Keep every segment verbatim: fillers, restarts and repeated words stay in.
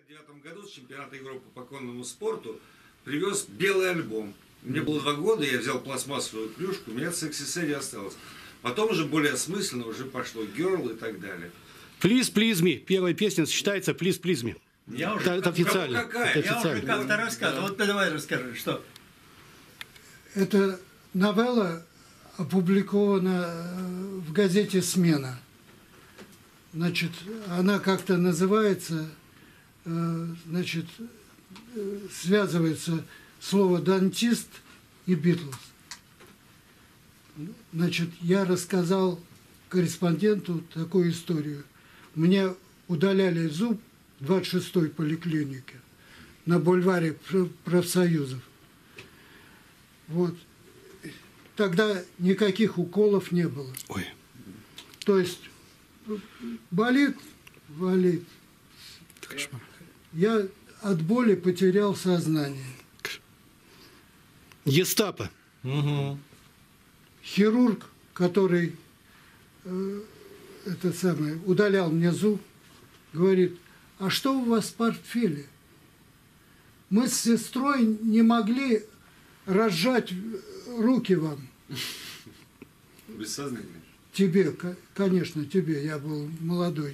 шестьдесят девятом году с чемпионата Европы по конному спорту привез белый альбом. Мне было два года, я взял пластмассовую клюшку, у меня Sexy Sadie осталось. Потом уже более осмысленно уже пошло Girl и так далее. Please Please Me. Первая песня считается Please Please Me. Я уже, это, это официально. Какая? Это я официально. уже как-то рассказывал. Вот давай расскажи, что. Эта новелла опубликована в газете «Смена». Значит, она как-то называется, значит, связывается слово «дантист» и «Битлз». Значит, я рассказал корреспонденту такую историю. Мне удаляли зуб в двадцать шестой поликлинике на бульваре профсоюзов. Вот. Тогда никаких уколов не было. Ой. То есть болит, болит. Я от боли потерял сознание. Гестапо. Угу. Хирург, который э, это самое, удалял мне зуб, говорит: а что у вас в портфеле? Мы с сестрой не могли разжать руки вам. Бессознательно. Тебе, конечно, тебе, я был молодой.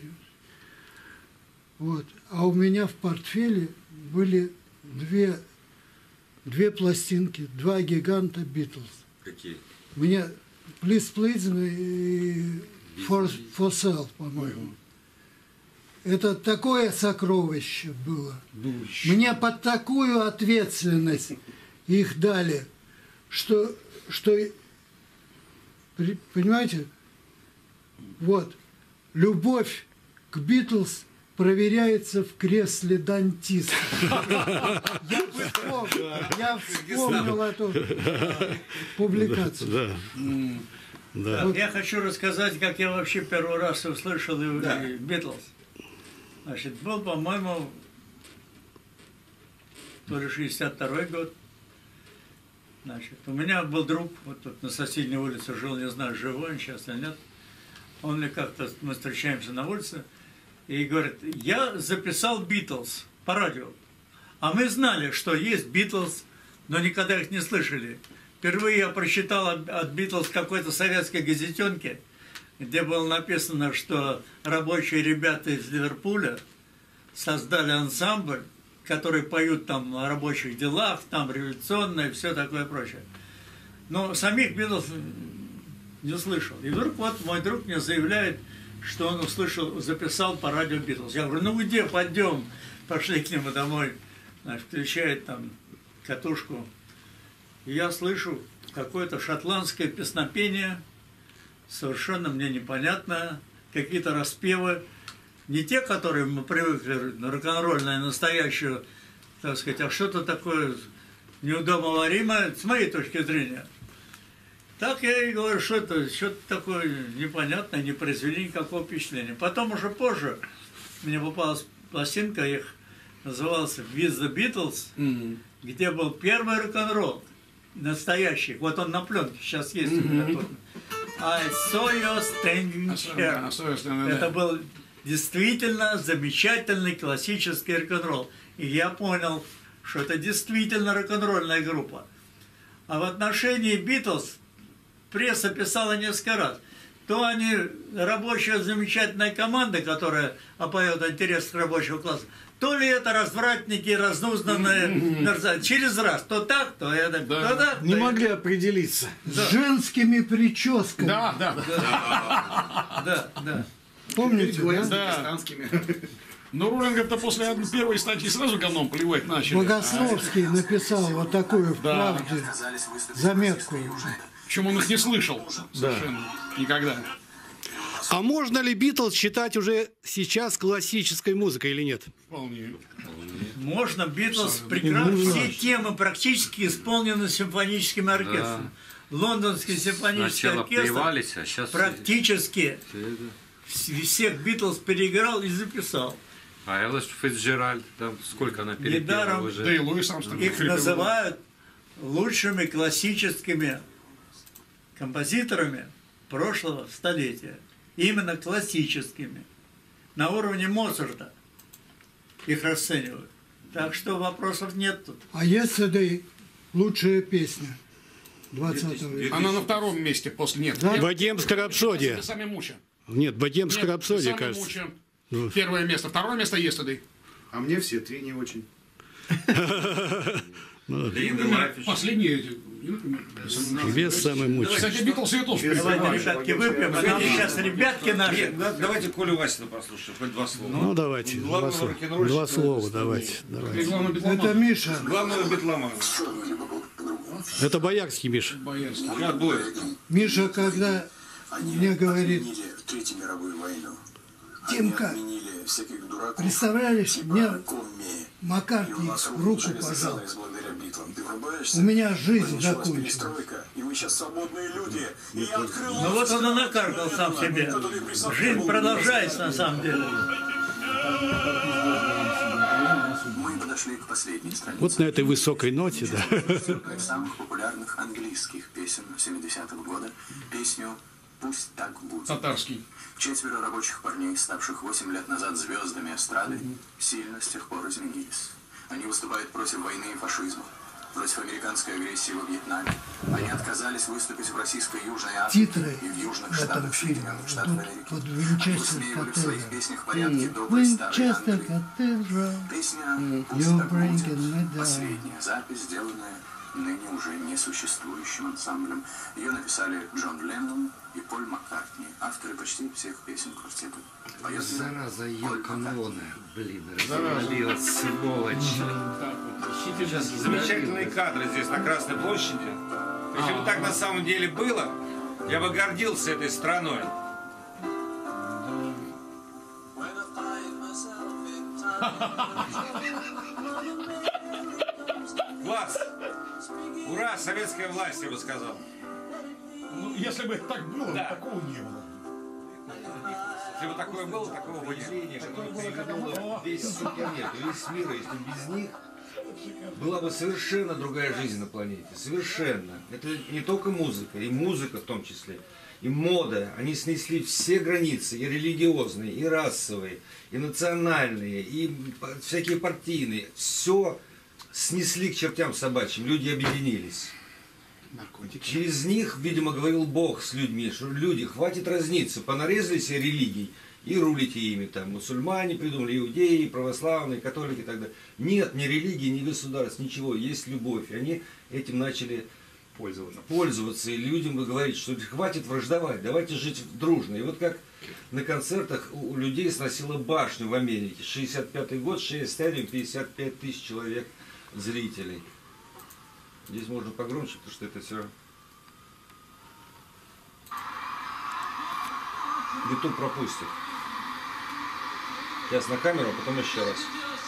Вот. А у меня в портфеле были две, две пластинки, два гиганта Битлз. Какие? Мне Please Please Me и For, for Sale, по-моему. Это такое сокровище было. Мне под такую ответственность их дали, что, что понимаете, вот, любовь к Битлз проверяется в кресле дантиста. Я вспомнил, я вспомнил эту публикацию. Да. Да. Вот. Я хочу рассказать, как я вообще первый раз услышал Да. Битлз. Значит, был, по-моему, то ли шестьдесят второй год. Значит, у меня был друг, вот тут на соседней улице жил, не знаю, живой он сейчас или нет. Он мне как-то, мы встречаемся на улице, и говорит: я записал Битлз по радио. А мы знали, что есть Битлз, но никогда их не слышали. Впервые я прочитал от Битлз какой-то советской газетенке, где было написано, что рабочие ребята из Ливерпуля создали ансамбль, которые поют там о рабочих делах, там революционное, все такое прочее. Но самих Битлз не слышал. И вдруг вот мой друг мне заявляет, что он услышал, записал по радио Битлз. Я говорю: ну где, пойдем. Пошли к нему домой. Значит, включает там катушку. И я слышу какое-то шотландское песнопение, совершенно мне непонятное, какие-то распевы. Не те, которые мы привыкли, рок-н-ролльное, настоящее, так сказать, а что-то такое неудобоваримое, с моей точки зрения. Так я и говорю, что это что-то такое непонятное, не произвели никакого впечатления. Потом уже позже мне попалась пластинка, их называлась «With the Beatles», mm-hmm. где был первый рок-н-ролл, настоящий. Вот он на пленке сейчас есть mm-hmm. у меня тут. I saw you standing here. Это был действительно замечательный классический рок-н-ролл. И я понял, что это действительно рок-н-ролльная группа. А в отношении Битлз пресса писала несколько раз. То они рабочая замечательная команда, которая опоет интерес рабочего класса, то ли это развратники, разнузданные мерзавцы. Через раз. То так, то это, да. то так. Не то могли это. определиться. Да. С женскими прическами. Да, да. Да, да. да. Помните, да? Да. Но Роллингов-то после первой статьи сразу говном плевать начали. Богословский написал вот такую в да. «Правде» заметку. Причем он их не слышал совершенно да. никогда. А можно ли Битлз считать уже сейчас классической музыкой или нет? Вполне. Можно. Битлз прекрасно. Все темы практически исполнены симфоническим оркестром. Да. Лондонский симфонический Сначала оркестр а сейчас практически всех Битлз переиграл и записал. А Элла Фицджеральд, там сколько она перепела уже. Да и Луис Армстронг. Их называют лучшими классическими композиторами прошлого столетия. Именно классическими. На уровне Моцарта. их расценивают. Так что вопросов нет тут. А Yesterday лучшая песня двадцатого века. Она на втором месте после нет. Да? Богемская рапсодия. Сами муча. Нет, Богемская Нет, рапсодия, «Сами кажется. муча». Первое место. Второе место Yesterday. А мне все три не очень. Последние эти. Без самой мучи. Кстати, Битлз я тоже Давайте, перебиваю. ребятки, выпьем, а нам сейчас ребятки наши. Нет, да- давайте Колю Васина послушаем, хоть два слова. Ну, давайте. Два, Главного слова. рок-н-ролльщика Два слова, страны. давайте. И давайте. главное, битломан. Это Миша. Главного битломана. Это Боярский, Миша. Боярский. Я был. Миша, когда мне говорит, Третью мировую войну. Тимка, Они отменили всяких дураков, представляешь, типа мне Комми. И Маккартни у нас руку уже пожал. завязалась благодаря Битлам. Ты врубаешься? У меня жизнь Началась закончилась. перестройка, и мы сейчас свободные люди. И я открыл... Ну вот он и накаркал сам себе. Жизнь продолжается на самом деле. Мы подошли к последней странице. Вот на этой высокой ноте, да. Одна из самых популярных английских песен семидесятого года. Песню «Пусть так будет». Татарский. Четверо рабочих парней, ставших восемь лет назад звездами эстрады, сильно с тех пор изменились. Они выступают против войны и фашизма, против американской агрессии во Вьетнаме. Они отказались выступить в российской Южной Африке Титры и в Южных в этом Штатах фильме Соединенных Штатов идут Америки. под Они Винчестер высмеивали в своих Катедрал. песнях порядки доброй старой Винчестер Англии. Катедрал. Песня «Пусть You're так bringing будет» me down. последняя запись, сделанная ныне уже несуществующим ансамблем. Ее написали Джон Леннон и Поль Маккартни, авторы почти всех песен квартета. Поет Зараза, Поль Йоконона. Блин, развалилась, сволочь. Сейчас замечательные кадры здесь на Красной площади. Если бы так на самом деле было, я бы гордился этой страной. Класс! Ура, советская власть, я бы сказал. Ну, если бы так было, Да. такого не было. Если бы такое было, такого бы не было. Такое было, как оно. Весь супермир, весь мир, если без них была бы совершенно другая жизнь на планете. Совершенно. Это не только музыка, и музыка в том числе, и мода. Они снесли все границы, и религиозные, и расовые, и национальные, и всякие партийные. Все снесли к чертям собачьим. Люди объединились. Через них, видимо, говорил Бог с людьми, что люди, хватит разниться, понарезали себе религий и рулите ими. Там мусульмане придумали, иудеи, православные, католики и так далее. Нет ни религии, ни государств, ничего, есть любовь. И они этим начали пользоваться. пользоваться. И людям говорить, что хватит враждовать, давайте жить дружно. И вот как на концертах у людей сносило башню в Америке. шестьдесят пятый год, шесть стадиум, пятьдесят пять тысяч человек зрителей. Здесь можно погромче, потому что это все... YouTube пропустит. Сейчас на камеру, а потом еще раз.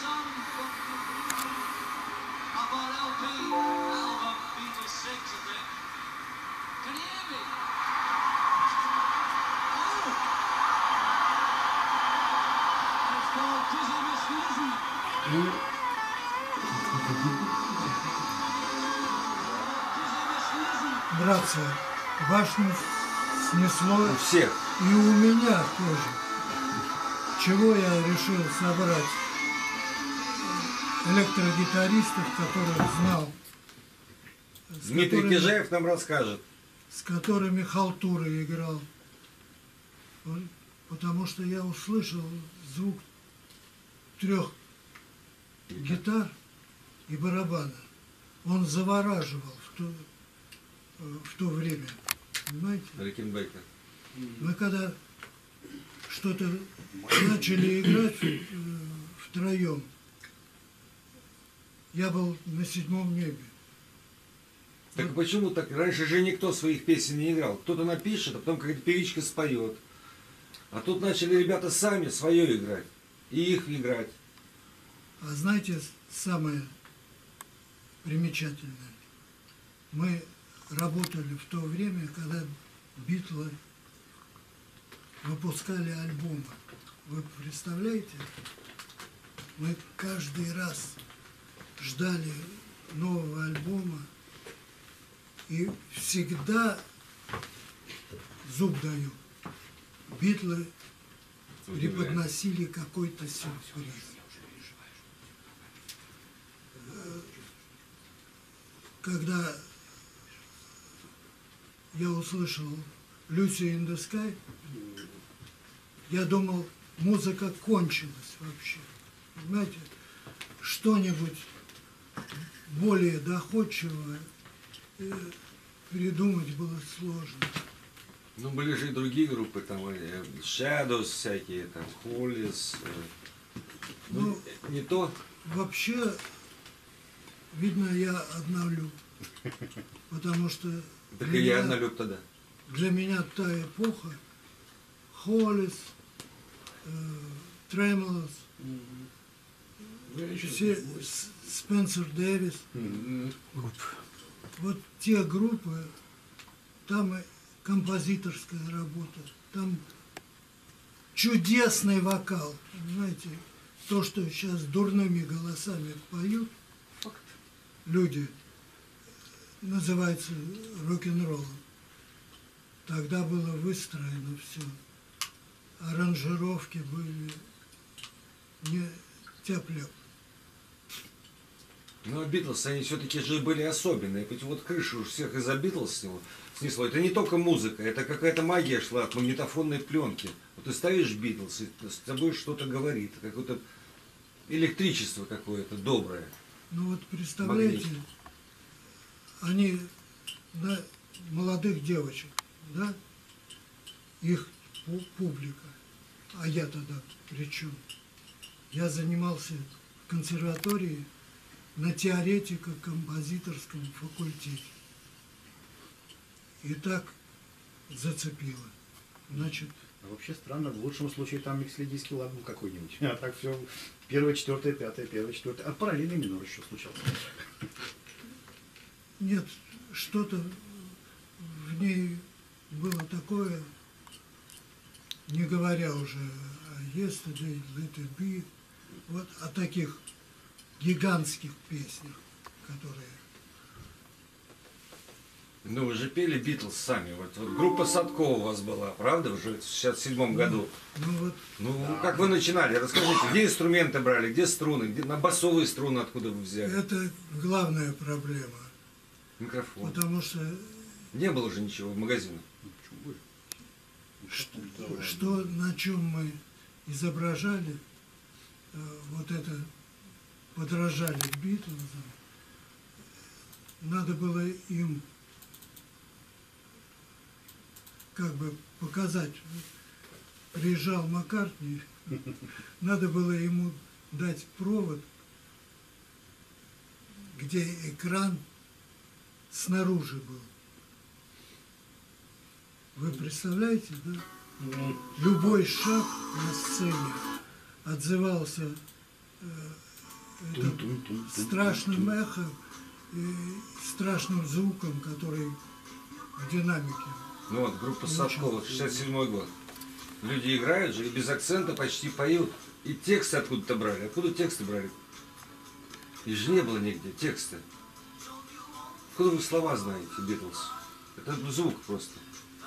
Братцы, башню снесло У всех. и у меня тоже. Чего я решил собрать электрогитаристов, которых знал, с Дмитрий которыми, Кижаев нам расскажет. с которыми халтуры играл. Вот, потому что я услышал звук трех гитар и барабана. Он завораживал в то, в то время. Понимаете? Рикенбекер. Мы когда что-то начали играть э, втроем, я был на седьмом небе. Так почему так? Раньше же никто своих песен не играл. Кто-то напишет, а потом какая-то певичка споет. А тут начали ребята сами свое играть. И их играть. А знаете, самое примечательное? Мы работали в то время, когда Битлы выпускали альбомы. Вы представляете? Мы каждый раз ждали нового альбома и всегда, зуб даю, Битлы преподносили какой-то сюрприз. когда я услышал Lucy in the Sky, я думал, музыка кончилась вообще. Понимаете, что-нибудь более доходчивое э, придумать было сложно. Ну, были же и другие группы, там, э, Shadows всякие, там, Hollies. э, Ну, Ну, не то. Вообще, видно, я однолюб. Потому что Так для и я меня- однолюб тогда. для меня та эпоха, Холлис, Тремолос, все С- Спенсер Дэвис, вот те группы, там и композиторская работа, там чудесный вокал, понимаете, то, что сейчас дурными голосами поют люди, называется рок-н-роллом. Тогда было выстроено все. Аранжировки были не тяп-ляп. Ну, а Битлз, они все-таки же были особенные. Ведь вот крышу у всех из-за Битлз сняло- снесло. Это не только музыка, это какая-то магия шла от магнитофонной пленки. Вот ты ставишь Битлз, и с тобой что-то говорит, какое-то электричество какое-то доброе. Ну вот представляете, Магнит. они на молодых девочек, да, их пу- публика, а я тогда при чем? Я занимался в консерватории на теоретико-композиторском факультете. И так зацепило. Значит, А вообще странно, в лучшем случае там микслидийский лад был какой-нибудь. А так все первое, четвертое, пятое, первое, четвертое. А параллельный минор еще случался. нет, что-то в ней было такое, не говоря уже о Yesterday, Let It Be, вот о таких гигантских песнях, которые... Ну, вы же пели Битлз сами. Вот, вот группа Садкова у вас была, правда, уже в шестьдесят седьмом году? Ну вот, Ну, как вы начинали? Расскажите, где инструменты брали, где струны, где на басовые струны откуда вы взяли? это главная проблема, Микрофон. потому что Не было же ничего в магазинах. что, что на чем мы изображали, э, вот это подражали Битлзам, надо было им как бы показать. Приезжал Маккартни, надо было ему дать провод, где экран снаружи был. Вы представляете, да? Любой шаг на сцене отзывался э, это страшным эхом и страшным звуком, который в динамике. Ну вот, группа Садкова, шестьдесят седьмой год. Люди играют же и без акцента почти поют. И тексты откуда-то брали. Откуда тексты брали? Их же не было нигде, тексты. Откуда вы слова знаете, Битлз? Это звук просто.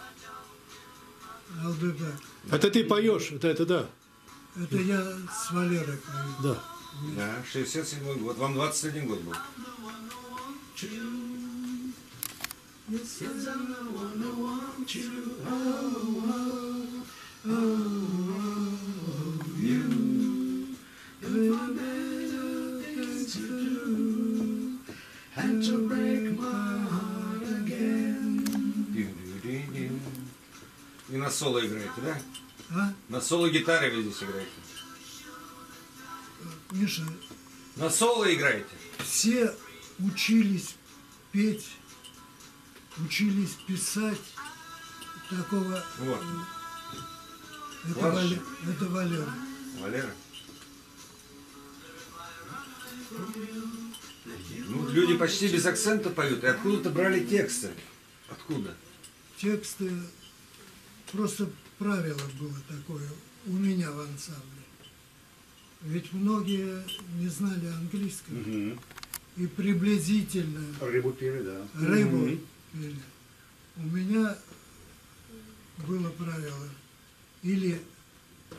I'll be back. Это ты поешь, это, это да. Это я с Валерой пою. Да. Да, шестьдесят седьмой год. Вам двадцать один год был. И на соло играете, да? А? На соло гитаре вы здесь играете. Миша, На соло играете. все учились петь, учились писать такого... Вот. Это, Класс. Вале- это Валера. Валера. Ну, люди почти без акцента поют. И откуда-то брали тексты. Откуда? Тексты, просто правило было такое у меня в ансамбле. Ведь многие не знали английского. Мгм. И приблизительно Рыбу пели, да. рыбу Мгм. пели. У меня было правило или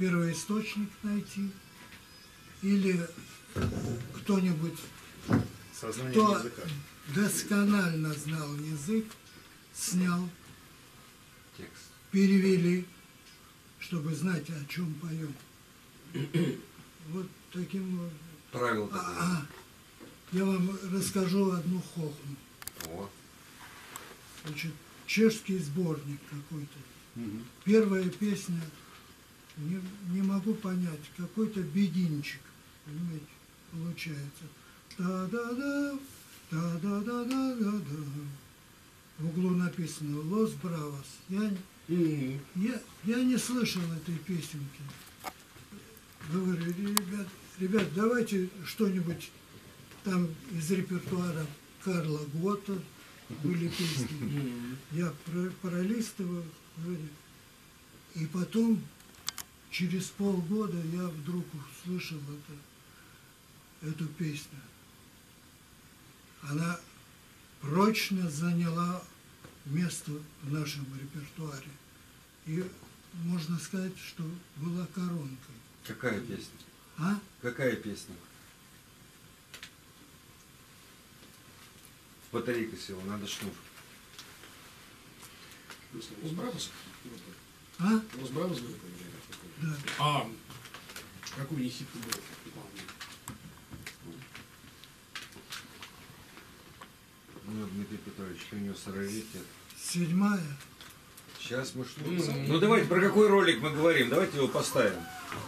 первоисточник найти, или кто-нибудь Сознание кто языка. досконально знал язык, снял, Текст. перевели, чтобы знать, о чем поем. Вот таким вот. Правило А, такое. а, я вам расскажу одну хохму. О. Значит, чешский сборник какой-то. Первая песня, не, не могу понять, какой-то бединчик, понимаете, получается. Та-да-да, та-да-да-да-да-да. В углу написано «Лос Бравос». Я, я, я не слышал этой песенки. Говорю, ребят, ребят, давайте что-нибудь там из репертуара Карла Готта были песни. Я про- пролистываю, говорю. И потом, через полгода, я вдруг услышал это, эту песню. Она прочно заняла место в нашем репертуаре. И можно сказать, что была коронкой. Какая песня? А? Какая песня? Батарейка села, надо шнур. Лос Бравос? А? Лос Бравос был? Да. А, какой у них хит был? Ну, Дмитрий Петрович, у него сороритет. Седьмая. Сейчас мы что? Ну давайте, про какой ролик мы говорим? Давайте его поставим.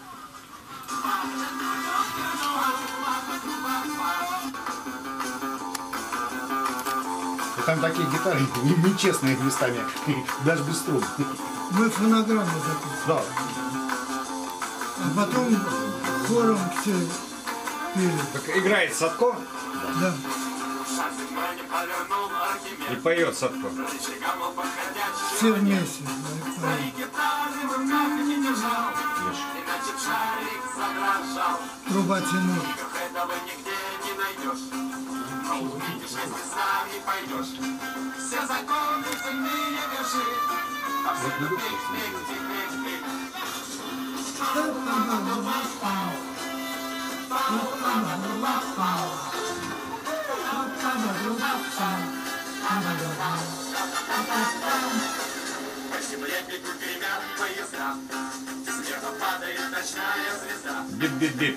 И там такие гитары не- нечестные местами, даже без струн. Мы фонограмму записывали. Да. А потом хором все пели. Так играет Садко Да. и поет Садко. Все вместе. мы поем. Труба тянут. Бип-бип-бип.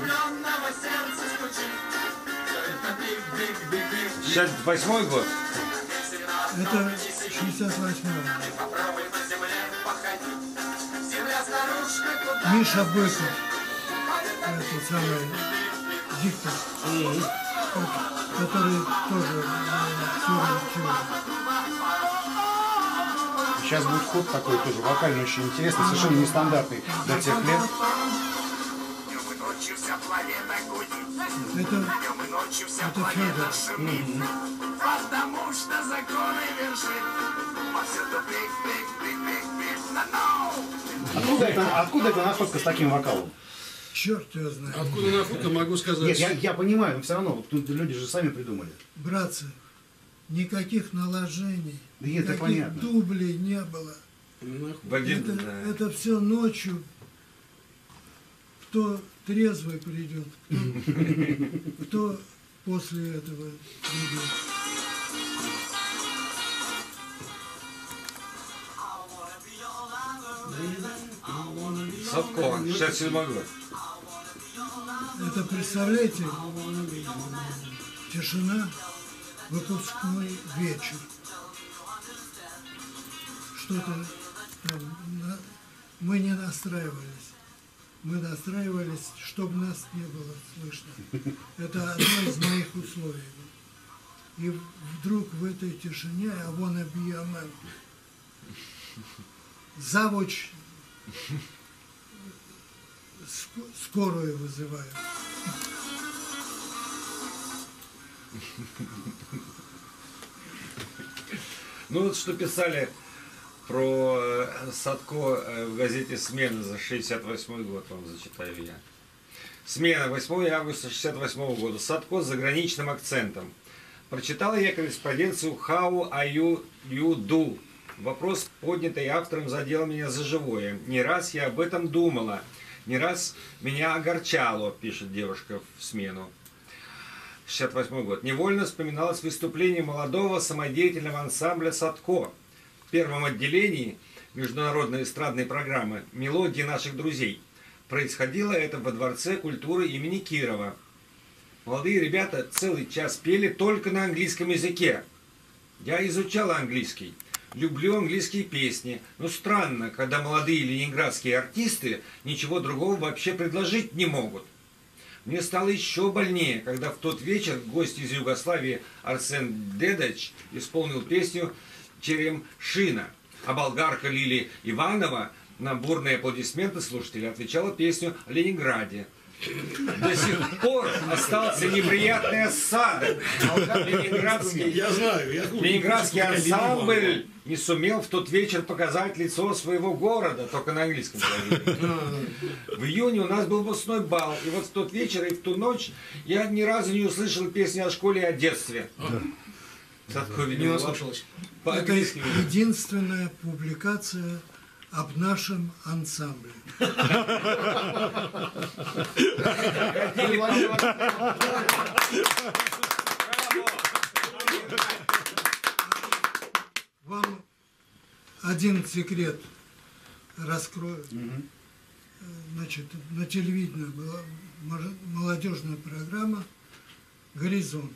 Сейчас восьмой год. Это шестьдесят восьмой. Миша Быков. Это самый диктор. Который тоже актер. Сейчас будет ход такой тоже вокальный, очень интересный, совершенно нестандартный для тех лет. Это, это Федор. Потому что законы вершит повсюду пик-пик-пик-пик-пик. Откуда это, откуда эта находка с таким вокалом? Черт его знает. Откуда находка, могу сказать. Нет, я, я понимаю, но все равно, вот тут люди же сами придумали. Братцы, никаких наложений, Да это никаких понятно. дублей не было. В один, Это, да. это все ночью. Кто трезвый придет, кто, кто после этого придет. Садко, шестьдесят седьмой год. Это, представляете, тишина, выпускной вечер. Что-то там, на- мы не настраивались. Мы настраивались, чтобы нас не было слышно. Это одно из моих условий. И вдруг в этой тишине, а вон и би эм эм, завуч ск- скорую вызывают. Ну вот что писали про э, Садко э, в газете «Смена» за шестьдесят восьмой год, вам зачитаю я. «Смена», восьмого августа шестьдесят восьмого года. Садко с заграничным акцентом. Прочитала я корреспонденцию «How are you, you do?» Вопрос, поднятый автором, задел меня за живое. Не раз я об этом думала, не раз меня огорчало, пишет девушка в «Смену». шестьдесят восьмой год. Невольно вспоминалось выступление молодого самодеятельного ансамбля «Садко» в первом отделении международной эстрадной программы «Мелодии наших друзей». Происходило это во Дворце культуры имени Кирова. Молодые ребята целый час пели только на английском языке. Я изучал английский, люблю английские песни, но странно, когда молодые ленинградские артисты ничего другого вообще предложить не могут. Мне стало еще больнее, когда в тот вечер гость из Югославии Арсен Дедач исполнил песню «Черемшина», а болгарка Лили Иванова на бурные аплодисменты слушателей отвечала песню о Ленинграде. До сих пор остался неприятный осадок. Ленинградский, Я знаю, я Ленинградский ансамбль не сумел в тот вечер показать лицо своего города, только на английском говорили. В июне у нас был выпускной бал, и вот в тот вечер и в ту ночь я ни разу не услышал песни о школе и о детстве. не наслушалась. Это единственная публикация об нашем ансамбле. Вам один секрет раскрою. Значит, на телевидении была молодежная программа «Горизонт».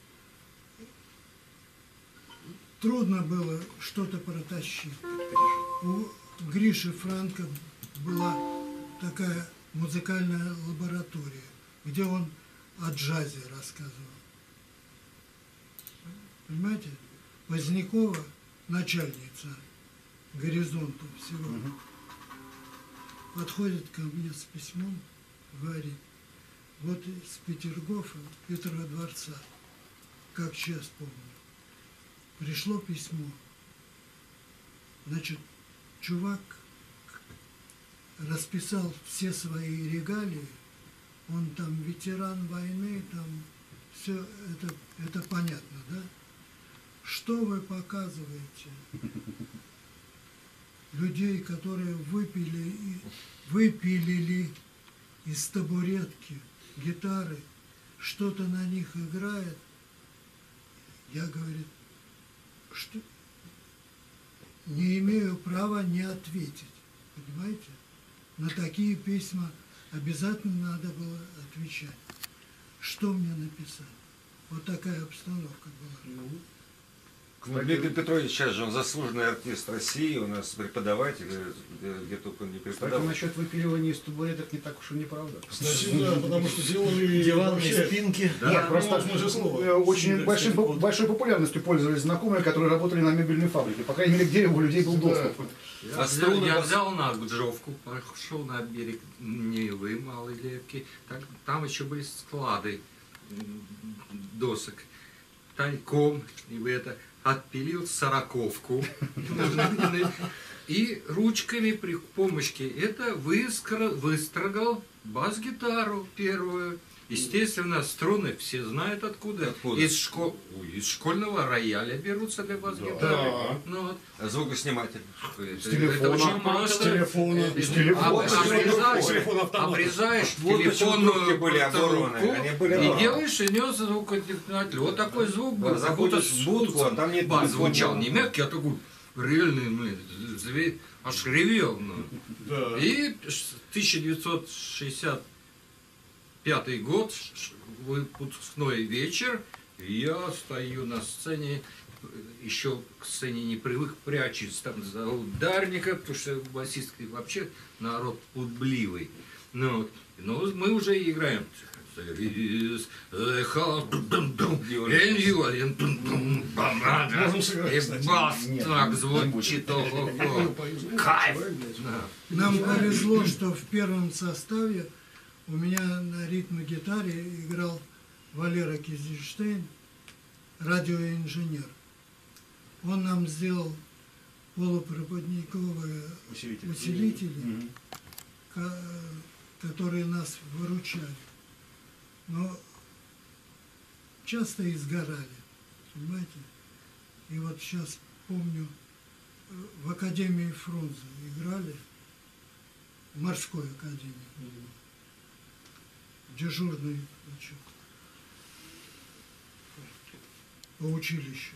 Трудно было что-то протащить. У Гриши Франко была такая музыкальная лаборатория, где он о джазе рассказывал. Понимаете? Позднякова, начальница «Горизонта» всего, подходит ко мне с письмом, говорит: вот из Петергофа, Петрова дворца, как сейчас помню, пришло письмо. Значит, чувак расписал все свои регалии, он там ветеран войны, там все это, это понятно, да? Что вы показываете? Людей, которые выпили, выпилили из табуретки гитары, что-то на них играет. Я, говорит, что не имею права не ответить. Понимаете? На такие письма обязательно надо было отвечать. Что мне написать? Вот такая обстановка была. Дмитрий Петрович сейчас же он заслуженный артист России, у нас преподаватель, где только он не Кстати, преподавал. насчет выпиливания из табуреток не так уж и неправда. Кстати, да, потому что делали Диванные вообще- спинки. Да, Нет, ну, просто смысл слова. э, очень Да, большим, кстати, большой популярностью пользовались знакомые, которые работали на мебельной фабрике. По крайней мере, где у людей был доступ. Я, А взял, струны я вас- взял Нагджовку, пошел на берег Невы, Малой Левки. Так, там еще были склады м, досок. Тайком и в это отпилил сороковку и ручками при помощи это выскра- выстрогал бас-гитару первую. Естественно, струны все знают откуда. Откуда? Из, школ... Ой, из школьного рояля берутся для бас-гитары. Да. Ну, вот. А звукосниматель. Это, телефона. это очень просто. С телефона. Э, С телефона. об- Обрезаешь, Телефон автомат. обрезаешь Вот почему телефонную трубки были оборваны, трубку они были и оборваны. делаешь из нее звукодиктатель. Вот такой звук был. Да, Как будто заходишь в будку, а там нет бас телефона. звучал не мягкий, а такой реальный, ну, зве- аж ревел. Ну. Да. И тысяча девятьсот шестьдесят пятый год, ш- выпускной вечер, я стою на сцене, еще к сцене не привык, прячусь там за ударника, потому что басистский вообще народ пудливый. Ну, вот. Но мы уже играем. There is a house, and you are in, Можем сыграть, и кстати. бас Нет, так не звучит, ого-го. Кайф! Да. Нам повезло, что в первом составе у меня на ритм-гитаре играл Валера Кизельштейн, радиоинженер. Он нам сделал полупроводниковые Усилители. усилители, Мгм. ко- которые нас выручали. Но часто изгорали, понимаете? И вот сейчас помню, э, в Академии Фрунзе играли, в морской академии. Дежурный, значит, по училищу.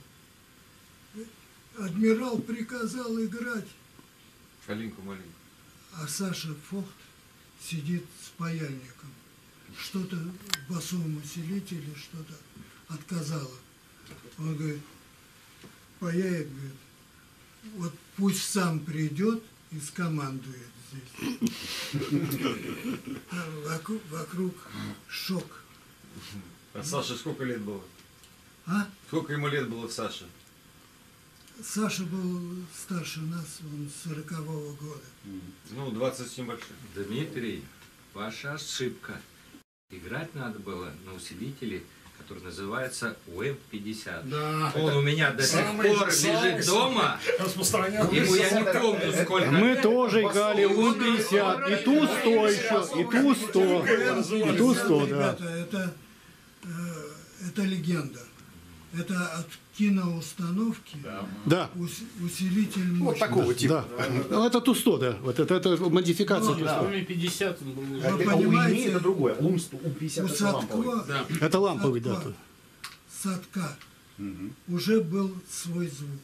Адмирал приказал играть, Калинку-малинку. а Саша Фохт сидит с паяльником. Что-то в басовом усилителе, что-то отказало. Он говорит, паяет, говорит, вот пусть сам придет и скомандует здесь. Вокруг, вокруг шок. А Саше сколько лет было? А? Сколько ему лет было Саше? Саша был старше нас, он сорокового года. Ну, двадцать с небольшим. Дмитрий, ваша ошибка. Играть надо было на усилителе, который называется У Эм пятьдесят. Да, Он у меня до сих самый- пор самый лежит дома. распространенный. Ему я не помню сколько. Мы тоже играли У Эм пятьдесят, и ту сто еще, и ту сто, и ту сто, да. Ребята, это, э, это легенда. Это от киноустановки Да, ус- усилитель Вот мощности. такого типа. да. Ну, это ту сто, да. Вот это, это модификация ту сто. пятьдесят он был. Вы А понимаете, УИМИ это другое. УМ пятьдесят У это ламповый. Садко, Это ламповый, да. Садко, Садка Мгм. уже был свой звук.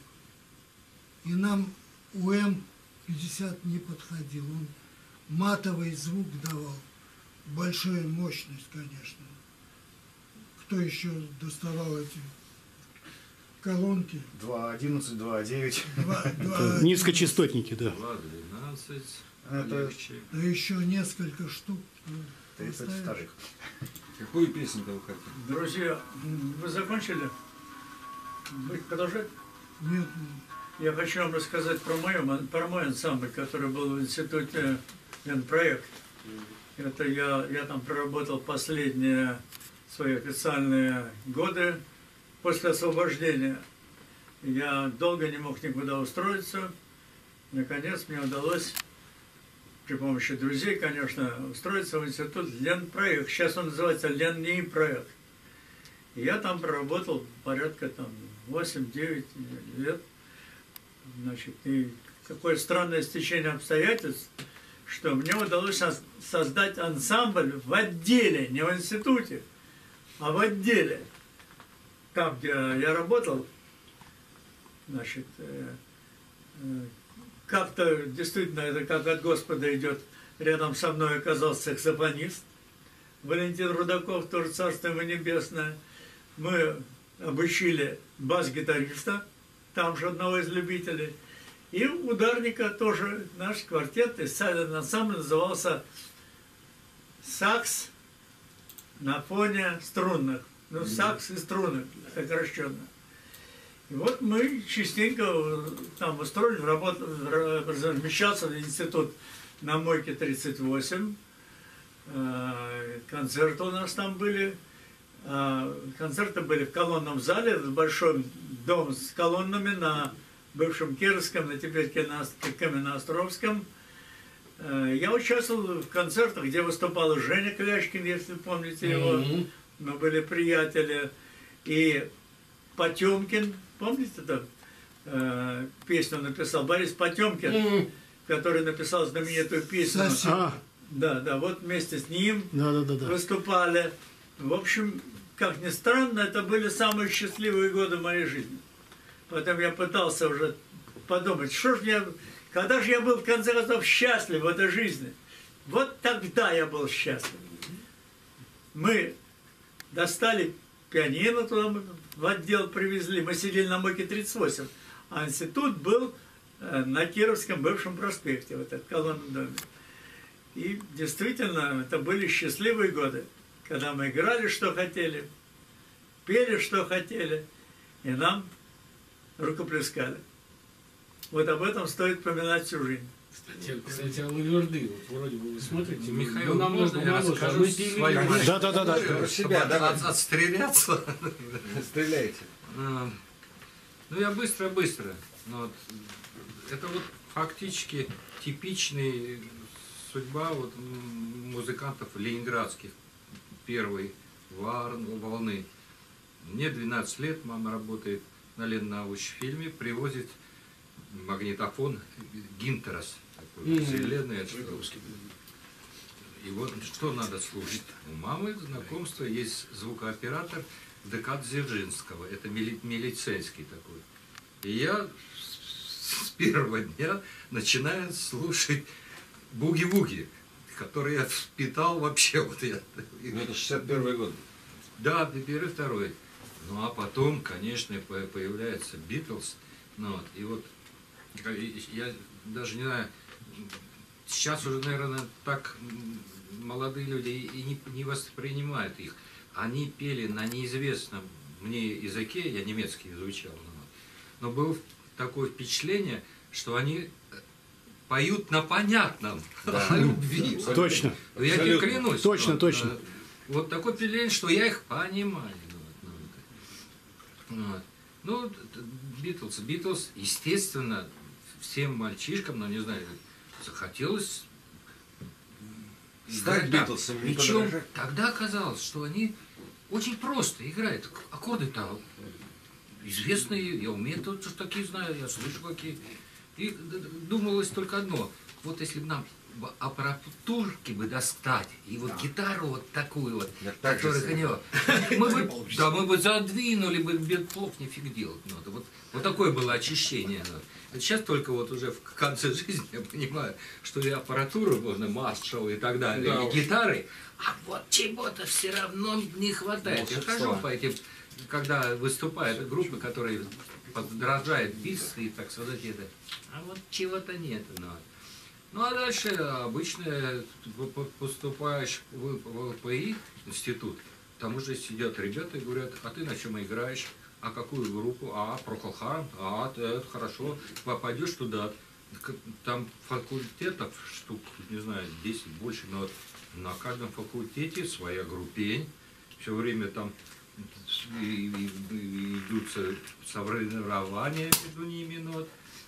И нам У Эм пятьдесят не подходил. Он матовый звук давал. Большая мощность, конечно. Кто еще доставал эти колонки? два одиннадцать, два девять. Два, два, Это низкочастотники, да. два двенадцать. Это легче. да еще несколько штук. Ну, тридцать поставишь. вторых. Какую песню-то вы хотите? Друзья, м, вы закончили? Будете продолжать? Нет, Я хочу вам рассказать про, мою, про мой ансамбль, который был в институте Ленпроект. Это я, я там проработал последние свои официальные годы после освобождения. Я долго не мог никуда устроиться. Наконец мне удалось при помощи друзей, конечно, устроиться в институт Ленпроект. Сейчас он называется Ленпроект. И я там проработал порядка там восемь-девять лет. Значит, и какое странное стечение обстоятельств, что мне удалось сос- создать ансамбль в отделе, не в институте, а в отделе. Там, где я работал, значит, э, э, как-то действительно это как от Господа идет. Рядом со мной оказался саксофонист Валентин Рудаков, тоже царство ему небесное. Мы обучили бас-гитариста, там же одного из любителей, и ударника тоже, наш квартет, и ансамбль назывался «Сакс на фоне струнных». Ну, сакс и струны, сокращенно. И вот мы частенько там устроили, работали, размещался в институт на Мойке тридцать восемь, концерты у нас там были. Концерты были в колонном зале, в большом доме с колоннами на бывшем Кировском, на теперь Каменноостровском. Я участвовал в концертах, где выступал Женя Кляшкин, если помните его. Мы были приятели. И Потемкин, помните там песню написал? Борис Потемкин, который написал знаменитую песню. А, Да, да, вот вместе с ним да, да, да, да. выступали. В общем, как ни странно, это были самые счастливые годы моей жизни. Потом я пытался уже подумать, что ж мне, когда же я был в конце концов счастлив в этой жизни. Вот тогда я был счастлив. Мы достали пианино, туда мы в отдел привезли, мы сидели на Мойке тридцать восемь, а институт был на Кировском бывшем проспекте, в этом колонном доме. И действительно, это были счастливые годы, когда мы играли, что хотели, пели, что хотели, и нам рукоплескали. Вот об этом стоит поминать всю жизнь. Кстати, кстати, а вы Лаверды, вот вроде бы вы смотрите, Михаил, вы намного можно я моложе, расскажу а мы пили свою вино. Да, да, да, да. историю, Себя, чтобы давай. от- отстреляться? Стреляйте. А, Ну, я быстро-быстро. Ну, вот, это вот фактически типичная судьба вот, м, музыкантов ленинградских первой вар- волны. Мне двенадцать лет, мама работает на Леннауч-фильме, привозит магнитофон Гинтерас, такой Мгм. зеленый. И вот что надо слушать. У мамы знакомство есть звукооператор ДК Дзержинского. Это мили, милицейский такой. И я с первого дня начинаю слушать буги-вуги, которые я впитал вообще. Вот я. Ну, это шестьдесят первый год. Да, первый, второй. Ну, а потом, конечно, появляется Битлз. Ну, вот, и вот я даже не знаю, сейчас уже, наверное, так молодые люди и не, не воспринимают их. Они пели на неизвестном мне языке, я немецкий изучал, но было такое впечатление, что они поют на понятном, да. О любви. Точно. Я тебе клянусь. Точно, вот, точно. Вот такое впечатление, что я их понимаю. Вот. Ну, Битлз, Битлз, естественно, всем мальчишкам, ну, не знаю, захотелось стать Битлзом. Причем тогда казалось, что они очень просто играют. Аккорды-то известные, я умею тут такие знаю, я слышу какие. И думалось только одно, вот если бы нам аппаратурки бы достать, и вот гитару вот такую вот, которая у него, мы бы, да, мы бы задвинули бы, Битплов нифиг делать. Ну, вот, вот такое было очищение. Ну. Сейчас только вот уже в конце жизни я понимаю, что и аппаратуру можно, Маршалл и так далее, да, и гитары, а вот чего-то все равно не хватает. Я хожу по этим, когда выступают группы, которые подражают бисы, так сказать, это, а вот чего-то нет. Ну. Ну, а дальше обычно поступаешь в ЛПИ, институт, там уже сидят ребята и говорят, а ты на чем играешь, а какую группу, а, Проколхарм, а, это хорошо, попадешь туда, там факультетов штук, не знаю, десять больше, но на каждом факультете своя группень, все время там идут соревнования между ними, но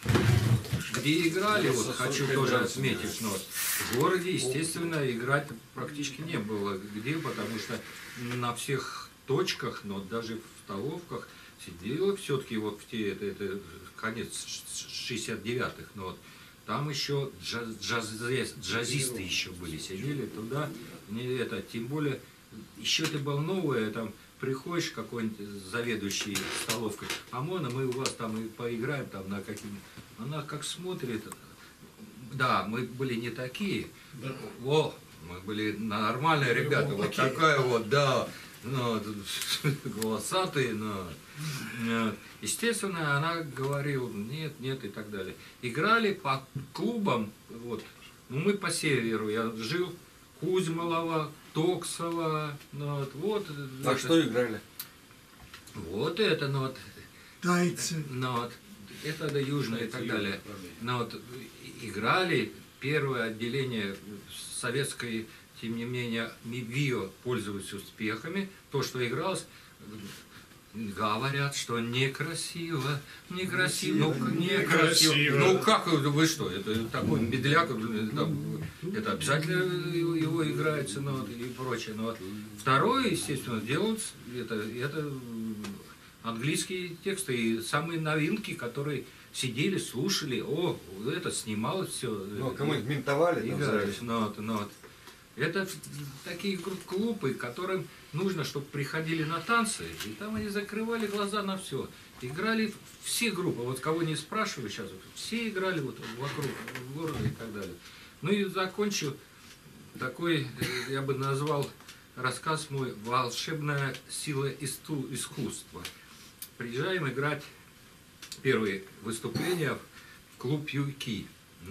где играли, вот хочу тоже отметить, но в городе, естественно, играть практически не было где, потому что на всех точках, но даже в столовках сидело все-таки вот в те, это, это конец шестьдесят девятых, но вот там еще джаз, джаз, джазисты еще были, сидели туда, не это, тем более, еще это было новое, там, приходишь какой-нибудь заведующий столовкой, ОМОНа, мы у вас там и поиграем там на какие-нибудь. Она как смотрит, да, мы были не такие, да. О, мы были нормальные ребята, вот такие. Такая вот, да, ну, волосатые, но, естественно, она говорила, нет, нет и так далее. Играли по клубам, вот, ну, мы по северу, я жил, Кузьмолова, Токсова, ну, вот, вот. А это, что играли? Вот это, ну, вот. Тайцы. Ну, вот, это до Южного и так далее. Но вот играли, первое отделение советской, тем не менее, МИВИО пользовались успехами. То, что игралось, говорят, что некрасиво, некрасиво, ну, некрасиво. Ну, как вы что, это такой медляк, это обязательно его играется, ну, вот, и прочее. Но вот. Второе, естественно, делают, это, это английские тексты и самые новинки, которые сидели, слушали, о, это снималось все. Ну, кому-нибудь ментовали? Игрались, ну, вот, ну, вот. Это такие клубы, которым нужно, чтобы приходили на танцы, и там они закрывали глаза на все. Играли все группы, вот кого не спрашиваю сейчас, все играли вот вокруг города и так далее. Ну и закончу такой, я бы назвал рассказ мой «Волшебная сила искусства». Приезжаем играть первые выступления в клуб Юки.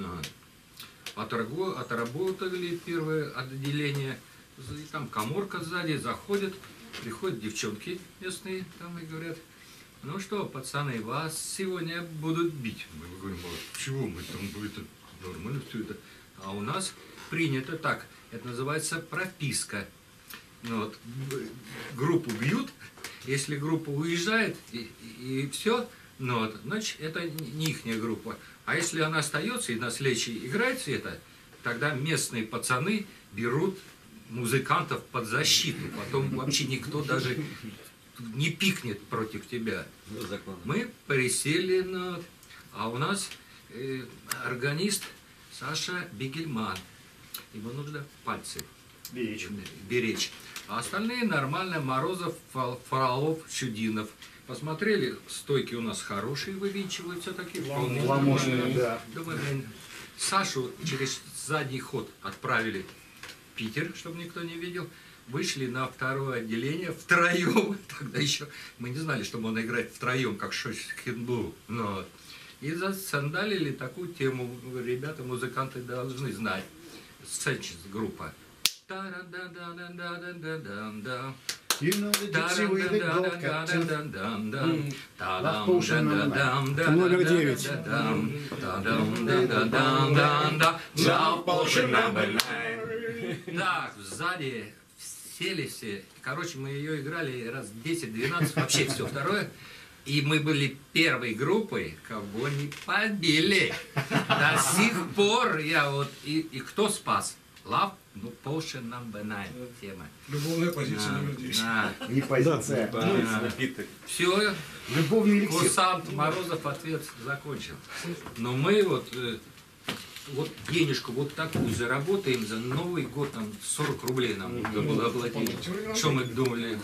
Отработали первое отделение, и там каморка сзади, заходят, приходят девчонки местные там и говорят, ну что, пацаны, вас сегодня будут бить. Мы говорим, а чего мы там, это нормально все это. А у нас принято так, это называется прописка. Ну, вот, группу бьют, если группа уезжает и, и, и все, ну, вот, значит, это не ихняя группа. А если она остается и на следующий играется это, тогда местные пацаны берут музыкантов под защиту. Потом вообще никто даже не пикнет против тебя. Мы присели на... А у нас э, органист Саша Бигельман. Ему нужно пальцы Беречь. беречь. А остальные нормально. Морозов, Фролов, Чудинов. Посмотрели, стойки у нас хорошие вывинчиваются такие. вполне Ломотные, нормальные. да. Думаю, блин, Сашу через задний ход отправили в Питер, чтобы никто не видел. Вышли на второе отделение втроем. Тогда еще мы не знали, что можно играть втроем, как Шохенбу. Но и засандалили такую тему. Ребята, музыканты должны знать. Сенчес группа. Та-да-да-да-да-да-да-да-да. You know the gypsy with the gold captain. Love potion number nine. Номер девять. Love potion number nine. Так, сзади сели все. Короче, мы ее играли раз десять-двенадцать, вообще все второе. И мы были первой группой, кого не побили. До сих пор я вот... И, и кто спас? Love, ну, potion number nine тема. Любовная позиция номер девять. Не позиция. Все, Любовный эликсир. курсант Морозов ответ закончил. Но мы вот, э, вот денежку вот такую заработаем за Новый год, там сорок рублей нам надо было оплатить. Что мы думали,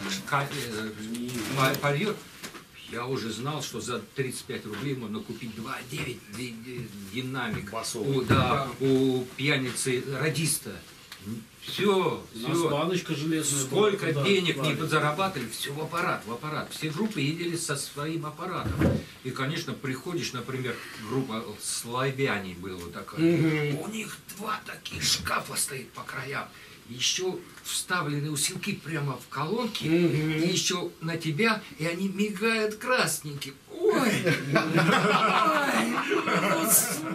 польет? Я уже знал, что за тридцать пять рублей можно купить два девять динамик. У, да, у пьяницы радиста. Все, все. Баночка железная. Сколько была, денег да, не да. зарабатывали, все в аппарат, в аппарат. Все группы ездили со своим аппаратом. И, конечно, приходишь, например, группа Славяне была такая. Мгм. У них два таких шкафа стоит по краям. Еще вставлены усилки прямо в колонки, Мгм. и еще на тебя, и они мигают красненьким. Ой! Ой! Вот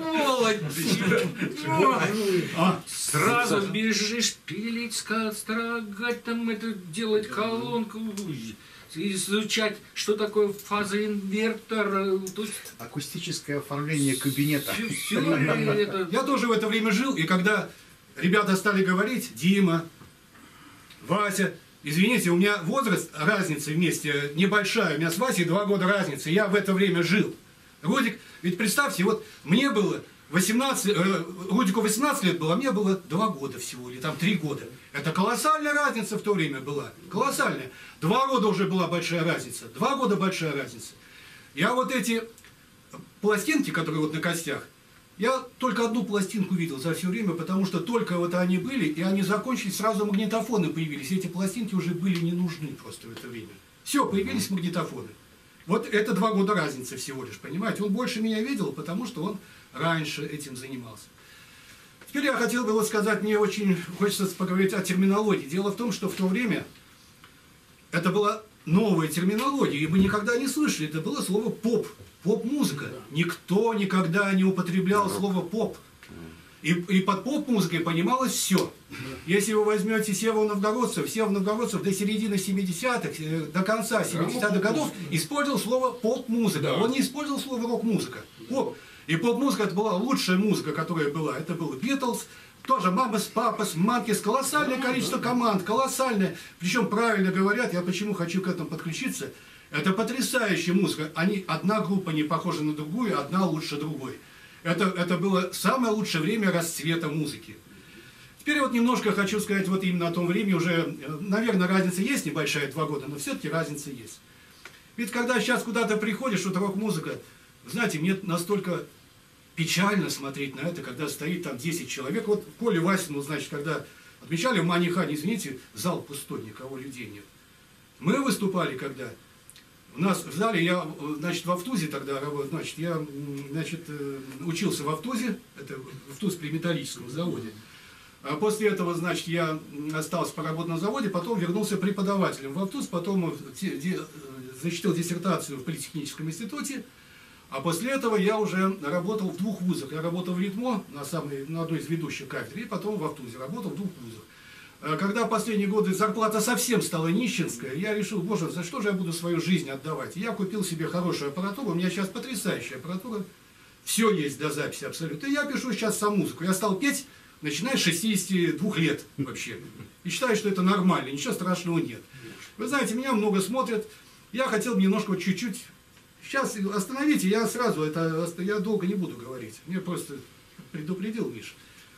сволочь! Ой! Сразу бежишь пилить, строгать, там это, делать колонку, изучать, что такое фазоинвертор. То есть Акустическое оформление кабинета. всё- всё это... Я тоже в это время жил, и когда ребята стали говорить, Дима, Вася, извините, у меня возраст, разница вместе небольшая, у меня с Васей два года разницы, я в это время жил. Рудик, ведь представьте, вот мне было восемнадцать, э, Рудику восемнадцать лет было, а мне было два года всего, или там три года. Это колоссальная разница в то время была, колоссальная. Два года уже была большая разница, два года большая разница. Я вот эти пластинки, которые вот на костях, я только одну пластинку видел за все время, потому что только вот они были, и они закончились, сразу магнитофоны появились. Эти пластинки уже были не нужны просто в это время. Все, появились магнитофоны. Вот это два года разницы всего лишь, понимаете? Он больше меня видел, потому что он раньше этим занимался. Теперь я хотел бы вот сказать, мне очень хочется поговорить о терминологии. Дело в том, что в то время это была новая терминология, и мы никогда не слышали, это было слово «поп». Поп-музыка. Никто никогда не употреблял слово «поп». И, и под поп-музыкой понималось все. Если вы возьмете северо-новгородцев, северо-новгородцев до середины семидесятых, э, до конца семидесятых годов использовал слово поп-музыка. Он не использовал слово рок-музыка. Поп. И поп-музыка это была лучшая музыка, которая была. Это был Битлз, тоже Мамас, Папас, Манкис, колоссальное количество команд, колоссальное. Причем правильно говорят, я почему хочу к этому подключиться. Это потрясающая музыка. Они, одна группа не похожа на другую, одна лучше другой. Это, это было самое лучшее время расцвета музыки. Теперь вот немножко хочу сказать вот именно о том времени. Уже, наверное, разница есть небольшая, два года, но все-таки разница есть. Ведь когда сейчас куда-то приходишь, вот рок-музыка, знаете, мне настолько печально смотреть на это, когда стоит там десять человек. Вот в Коле Васину, значит, когда отмечали в Манихане, извините, зал пустой, никого людей нет. Мы выступали когда... У нас в зале, я, значит, в Автузе тогда работал, значит, я, значит, учился в Автузе, это Автуз при металлическом заводе. А после этого, значит, я остался поработать на заводе, потом вернулся преподавателем в Автуз, потом защитил диссертацию в Политехническом институте, а после этого я уже работал в двух вузах. Я работал в РИТМО, на, самой, на одной из ведущих кафедр, и потом в Автузе, работал в двух вузах. Когда в последние годы зарплата совсем стала нищенская, я решил, боже, за что же я буду свою жизнь отдавать? И я купил себе хорошую аппаратуру, у меня сейчас потрясающая аппаратура, все есть до записи абсолютно. И я пишу сейчас сам музыку. Я стал петь, начиная с шестидесяти двух лет вообще. И считаю, что это нормально, ничего страшного нет. Вы знаете, меня много смотрят, я хотел бы немножко вот чуть-чуть... Сейчас остановите, я сразу, это, я долго не буду говорить, мне просто предупредил Миша.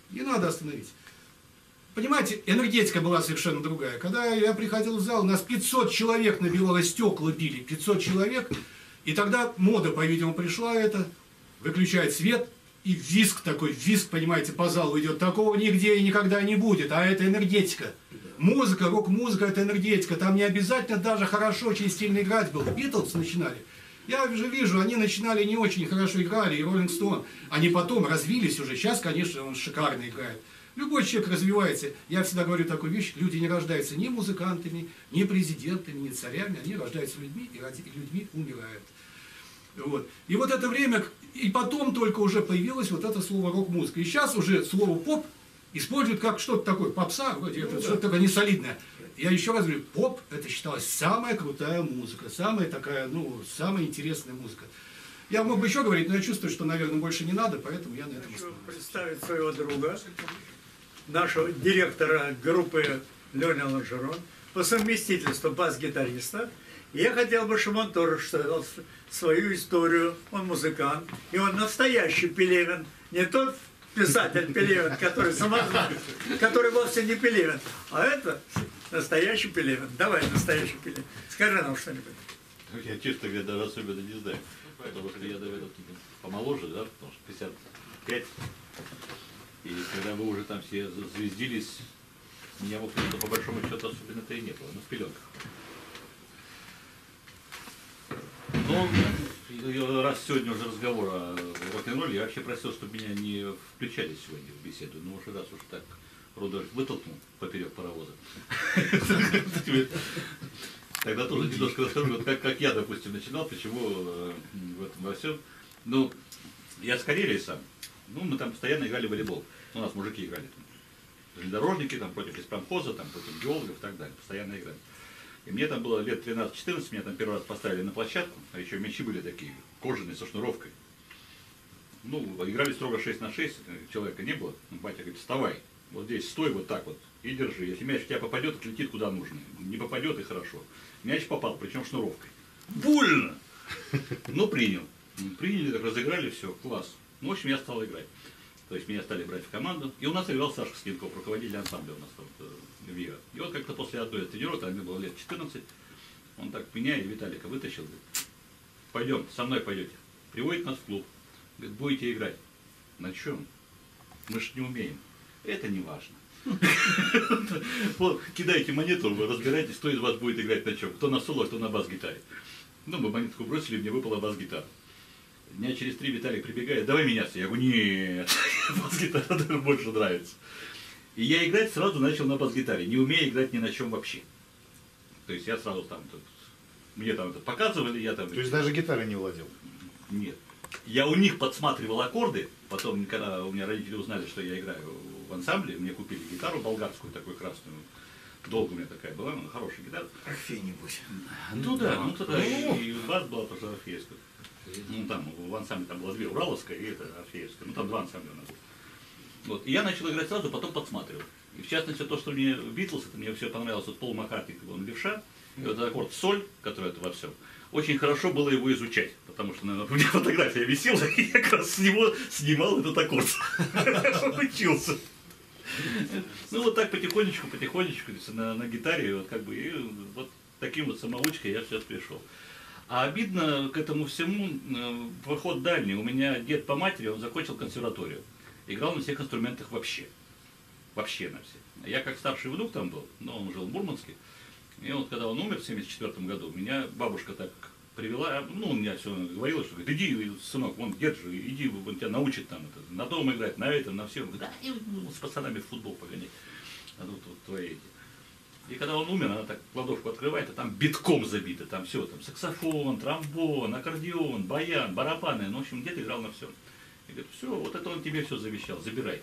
Не надо остановить. Понимаете, энергетика была совершенно другая. Когда я приходил в зал, у нас пятьсот человек набивало, стекла били, пятьсот человек. И тогда мода, по-видимому, пришла это, выключает свет, и визг такой, визг, понимаете, по залу идет. Такого нигде и никогда не будет, а это энергетика. Музыка, рок-музыка, это энергетика. Там не обязательно даже хорошо, очень стильно играть было. Битлз начинали. Я уже вижу, они начинали не очень хорошо играли, и Роллинг Стоун. Они потом развились уже. Сейчас, конечно, он шикарно играет. Любой человек развивается. Я всегда говорю такую вещь. Люди не рождаются ни музыкантами, ни президентами, ни царями. Они рождаются людьми, и ради людьми умирают. Вот. И вот это время, и потом только уже появилось вот это слово рок-музыка. И сейчас уже слово поп используют как что-то такое, попса, вроде это, что-то такое несолидное. Я еще раз говорю, поп это считалось самая крутая музыка, самая такая, ну, самая интересная музыка. Я мог бы еще говорить, но я чувствую, что, наверное, больше не надо, поэтому я на этом Хочу остановлюсь. представить своего друга, нашего директора группы Леня Лонжерон, по совместительству бас-гитариста. И я хотел бы, чтобы он тоже сказал свою историю. Он музыкант, и он настоящий Пелевин, не тот писатель Пелевин, который самозванец, который вовсе не Пелевин, а это настоящий Пелевин. Давай, настоящий Пелевин. Скажи нам что-нибудь. Я, честно говоря, даже особенно не знаю. Потому что я, наверное, помоложе, да, потому что пятьдесят пять. И когда вы уже там все звездились, меня, в общем-то, по большому счету особенно-то и не было, но в пеленках. Но раз сегодня уже разговор о рок-н-ролле, я вообще просил, чтобы меня не включали сегодня в беседу, но уже раз уж так Рудольф вытолкнул поперек паровоза. Тогда тоже немножко расскажу, вот как, как я, допустим, начинал, почему э, в этом во всем. Ну, я с Карелии сам. Ну, мы там постоянно играли в волейбол. У нас мужики играли там. Железнодорожники там против испромхоза, там против геологов и так далее. Постоянно играли. И мне там было лет тринадцать-четырнадцать, меня там первый раз поставили на площадку, а еще мячи были такие, кожаные, со шнуровкой. Ну, играли строго шесть на шесть, человека не было. Батя говорит, вставай, вот здесь стой вот так вот и держи. Если мяч в тебя попадет, отлетит куда нужно. Не попадет и хорошо. Мяч попал, причем шнуровкой. Больно! Ну, принял. Приняли, разыграли, все, класс. Ну, в общем, я стал играть. То есть меня стали брать в команду. И у нас играл Сашка Скинков, руководитель ансамбля у нас там в Виа. И вот как-то после одной тренировки, а мне было лет четырнадцать, он так меня и Виталика вытащил, говорит, пойдем, со мной пойдете. Приводит нас в клуб. Говорит, будете играть. На чем? Мы ж не умеем. Это не важно. Вот, кидайте монету, разбирайтесь, кто из вас будет играть на чем. Кто на соло, кто на бас-гитаре. Ну, мы монетку бросили, мне выпала бас-гитара. Дня через три Виталик прибегает, давай меняться. Я говорю, нет, бас-гитара даже больше нравится. И я играть сразу начал на бас-гитаре, не умея играть ни на чем вообще. То есть я сразу там, тут, мне там это показывали, я там... То есть даже гитарой не владел? Нет. Я у них подсматривал аккорды, потом, когда у меня родители узнали, что я играю в ансамбле, мне купили гитару болгарскую, такую красную. Долго у меня такая была, она хорошая гитара. Орфей, небось. Ну да, ну тогда и бас была тоже орфеевская. Ну там в ансамбле там было две, Ураловская и это орфеевская. Ну там два ансамбля у нас было. Вот. И я начал играть сразу, потом подсматривал. И в частности то, что мне Битлз, это мне все понравилось, вот Пол Маккартни, он левша, и вот этот аккорд соль, который это во всем. Очень хорошо было его изучать, потому что, наверное, у меня фотография висела, и я как раз с него снимал этот аккорд. Учился. Ну вот так потихонечку, потихонечку на, на гитаре, вот как бы, и вот таким вот самоучкой я сейчас пришел. А обидно к этому всему, проход дальний. У меня дед по матери, он закончил консерваторию. Играл на всех инструментах вообще. Вообще на всех. Я как старший внук там был, но он жил в Мурманске. И вот когда он умер в семьдесят четвёртом году, меня бабушка так привела, ну, он мне все говорила, что говорит, иди, сынок, вон дед же, иди, он тебя научит там это, на дом играть, на этом, на всем. Да, и ну, с пацанами в футбол погонять. А тут вот твои эти. И когда он умер, она так кладовку открывает, а там битком забито, там все, там саксофон, тромбон, аккордеон, баян, барабаны, ну, в общем, дед играл на всем. И говорит, все, вот это он тебе все завещал, забирай.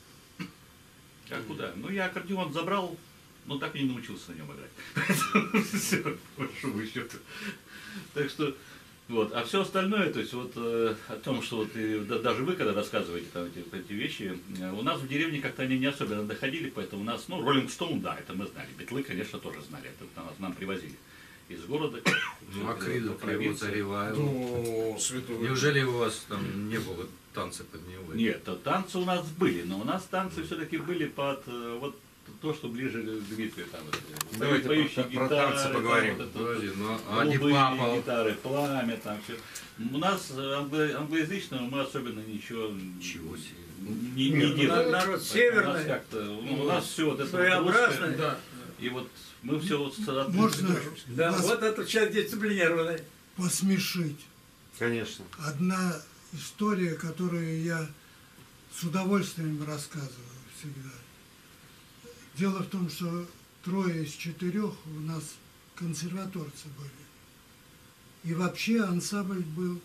А куда? Ну, я аккордеон забрал, но так и не научился на нем играть. Поэтому все, по большому счету. Так что, вот. А все остальное, то есть вот э, о том, что вот и, да, даже вы, когда рассказываете там, эти, эти вещи, э, у нас в деревне как-то они не особенно доходили, поэтому у нас, ну, Роллинг Стоун, да, это мы знали. Битлы, конечно, тоже знали, это нас, нам привозили. из города. Ну, а Кридов Революция Реваева. Ну, святой. Неужели у вас там не было танца под него? Нет, то танцы у нас были, но у нас танцы все-таки были под э, вот то, что ближе к Дмитрию. Там, Давайте поющие про, гитары, про танцы поговорим. Там, вот Подожди, это, ну, а не голубые папа. гитары, пламя, там все. У нас англо- англоязычного мы особенно ничего, Чего себе. не, не Нет, делали. народ У нас северный, как-то, ну, у нас все вот это своеобразный. русское, Да. и вот мы все вот с- Можно Да, вас вот этот человек дисциплинированный. посмешить? Конечно. Одна история, которую я с удовольствием рассказываю всегда. Дело в том, что трое из четырех у нас консерваторцы были. И вообще ансамбль был,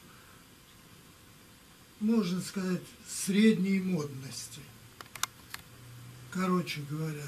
можно сказать, средней модности. Короче говоря,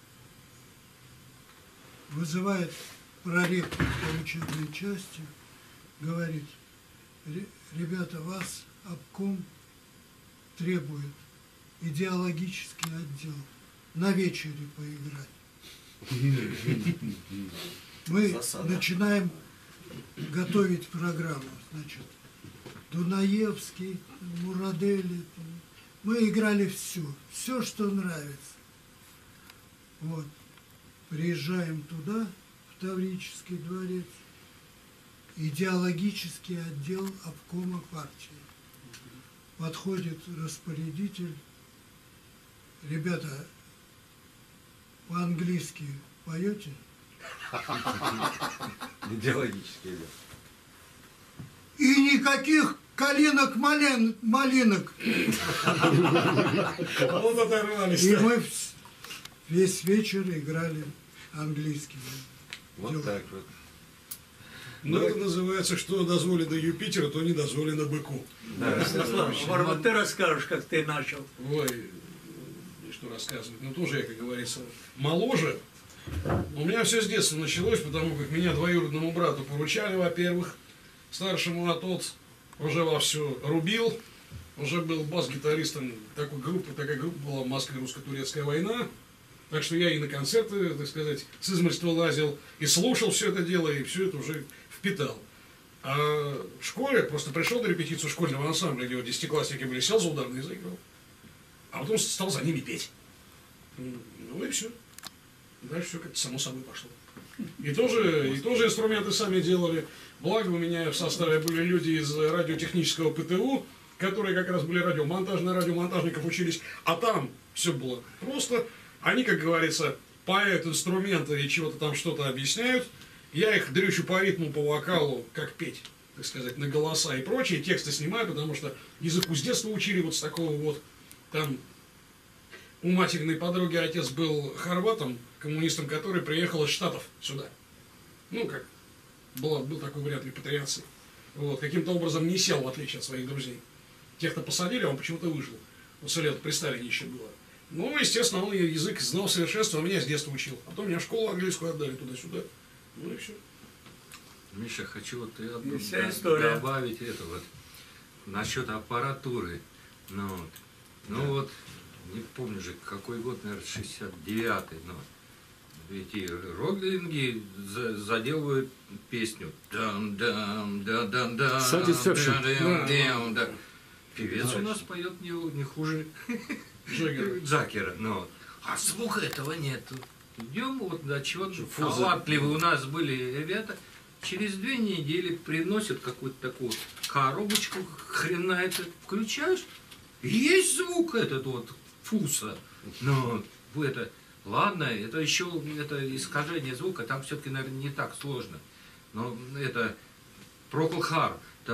вызывает проректор по учебной части, говорит: ребята, вас обком требует идеологический отдел на вечере поиграть. Мы Засада. начинаем готовить программу. Значит, Дунаевский, Мурадели. Мы играли все, все, что нравится. Вот. Приезжаем туда, в Таврический дворец, идеологический отдел обкома партии. Подходит распорядитель: ребята, по-английски поете? Идеологически. И никаких калинок, малин, малинок. Вот оторвались. И мы вс- весь вечер играли английский. Вот Дела. так вот. Ну, это называется, что дозволено Юпитеру, то не дозволено быку. Ростислав, может, вот ты расскажешь, как ты начал. Ой, что рассказывать. Ну, тоже я, как говорится, моложе. У меня все с детства началось, потому как меня двоюродному брату поручали, во-первых. Старшему, а тот уже вовсю рубил. Уже был бас-гитаристом такой группы, такая группа была в Москве, русско-турецкая война. Так что я и на концерты, так сказать, с измольства лазил, и слушал все это дело, и все это уже впитал. А в школе, просто пришел на репетицию школьного ансамбля, где вот десятиклассники были, сел за ударный и заиграл. А потом стал за ними петь. Ну и все. Дальше все как-то само собой пошло. И тоже, и тоже инструменты сами делали. Благо у меня в составе были люди из радиотехнического ПТУ, которые как раз были радиомонтажные, радиомонтажников учились. А там все было просто. Они, как говорится, пают инструменты и чего-то там что-то объясняют. Я их дрючу по ритму, по вокалу, как петь, так сказать, на голоса и прочие. Тексты снимаю, потому что языку с детства учили вот с такого вот. Там у материной подруги отец был хорватом, коммунистом, который приехал из Штатов сюда. Ну, как, была, был такой вариант репатриации. Вот, каким-то образом не сел, в отличие от своих друзей. Тех-то посадили, а он почему-то выжил. Вот лет при Сталине еще было. Ну, естественно, он язык знал в совершенстве, а меня с детства учил. А потом меня в школу английскую отдали туда-сюда. Ну и все. Миша, хочу вот я одну И вся да- история. добавить это вот насчет аппаратуры. Ну вот, ну вот, не помню же, какой год, наверное, шестьдесят девятый, но эти роглинги за- заделывают песню. Дам дам да дам дам. Satisfaction. дам, дам, да. Певец у нас поет не, не хуже Джаггера. Джаггера, но а звука этого нету. Идем вот до чего-то Фуза. талантливые у нас были ребята. Через две недели приносят какую-то такую коробочку, хрена это включаешь, есть звук этот вот фуса. Но это, ладно, это еще это искажение звука, там все-таки, наверное, не так сложно. Но это Procol Harum.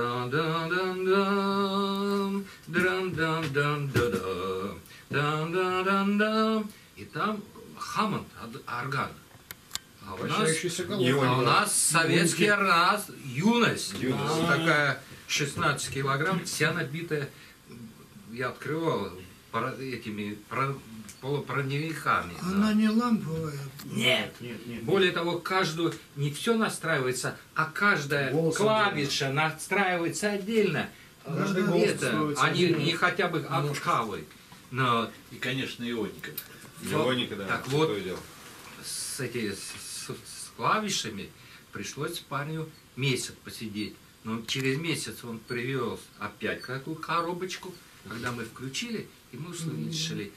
Дан-дан-дан-дан, дран-дан-дан-да-да, дан-дан-дан-дан. И там Хаммонд, орган. А у нас, Вращающийся а колонка. у нас советский раз, юность, Юность. такая шестнадцать килограмм, вся набитая, я открывал пара- этими пара- полупроводниками. Она не ламповая. Нет. Нет, нет. Более того, каждую, не все настраивается, а каждая Голосом клавиша настраивается отдельно. Каждый Да, да, голос Это, строится они отдельно. не хотя бы октавы. Но И, конечно, ионика. Ионика, да. Так что вот, я делал. с, эти, с, с клавишами пришлось парню месяц посидеть. Но через месяц он привез опять такую коробочку, когда мы включили, и мы услышали,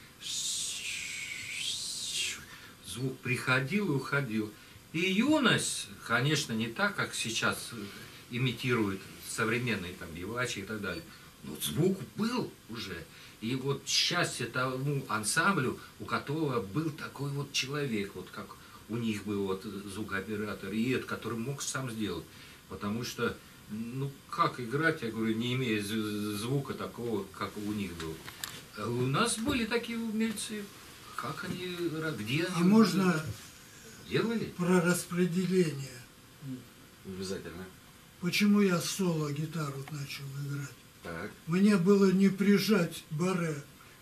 звук приходил и уходил. И юность, конечно, не так, как сейчас имитирует современные там бивачи и так далее. Но звук был уже. И вот счастье тому ансамблю, у которого был такой вот человек, вот как у них был вот звукооператор, и этот, который мог сам сделать. Потому что, ну, как играть, я говорю, не имея звука такого, как у них был. А у нас были такие умельцы. Как они, где они? А можно делали? Про распределение. Обязательно. Почему я соло-гитару начал играть? Так. Мне было не прижать баре.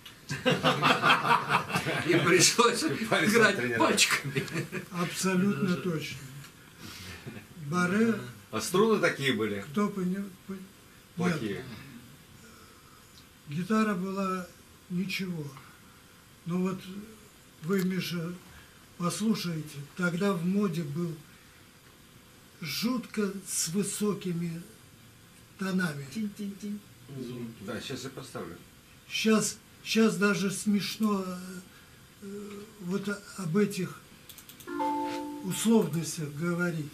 И пришлось играть пальчиками. Абсолютно точно. Баре. А струны такие были? Кто понял? Плохие. Гитара была ничего. Но вот вы, Миша, послушайте, тогда в моде был жутко с высокими тонами. Да, сейчас я поставлю. Сейчас, сейчас даже смешно э, вот об этих условностях говорить.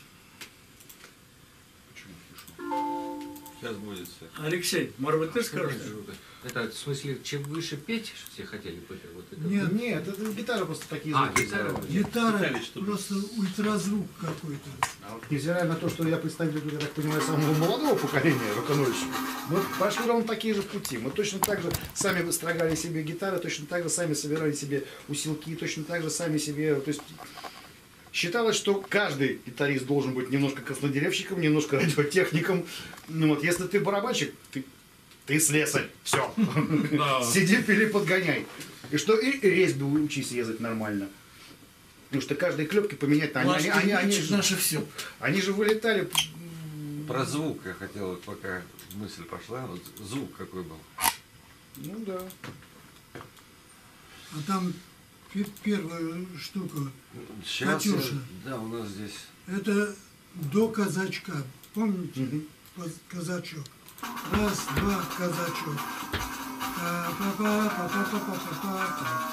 Сейчас будет все. Алексей, может быть, ты скажешь? Это, в смысле, чем выше петь, все хотели быть? Вот это. Нет. Нет, это гитара просто такие А, звуки. гитара. Гитара Пытались, чтобы- просто ультразвук какой-то. А вот невзирая на то, что я представитель, я так понимаю, самого молодого поколения рок-н-ролльщиков, мы пошли ровно такие же пути. Мы точно так же сами строгали себе гитары, точно так же сами собирали себе усилки, точно так же сами себе... То есть считалось, что каждый гитарист должен быть немножко краснодеревщиком, немножко радиотехником. Ну вот, если ты барабанщик, ты, ты слесарь. Все. Сиди, пили, подгоняй. И что и резьбу учись резать нормально. Потому что каждые клепки поменять, они, они, они, они, же, наше все. они же вылетали. Про звук я хотел, вот пока мысль пошла, вот звук какой был. Ну да. А там пе- первая штука, Сейчас, Катюша. да, у нас здесь. это до казачка. Помните? Мгм. Поз- Казачок. Раз, два, казачок. Па-па-па-па-па-па-па-па.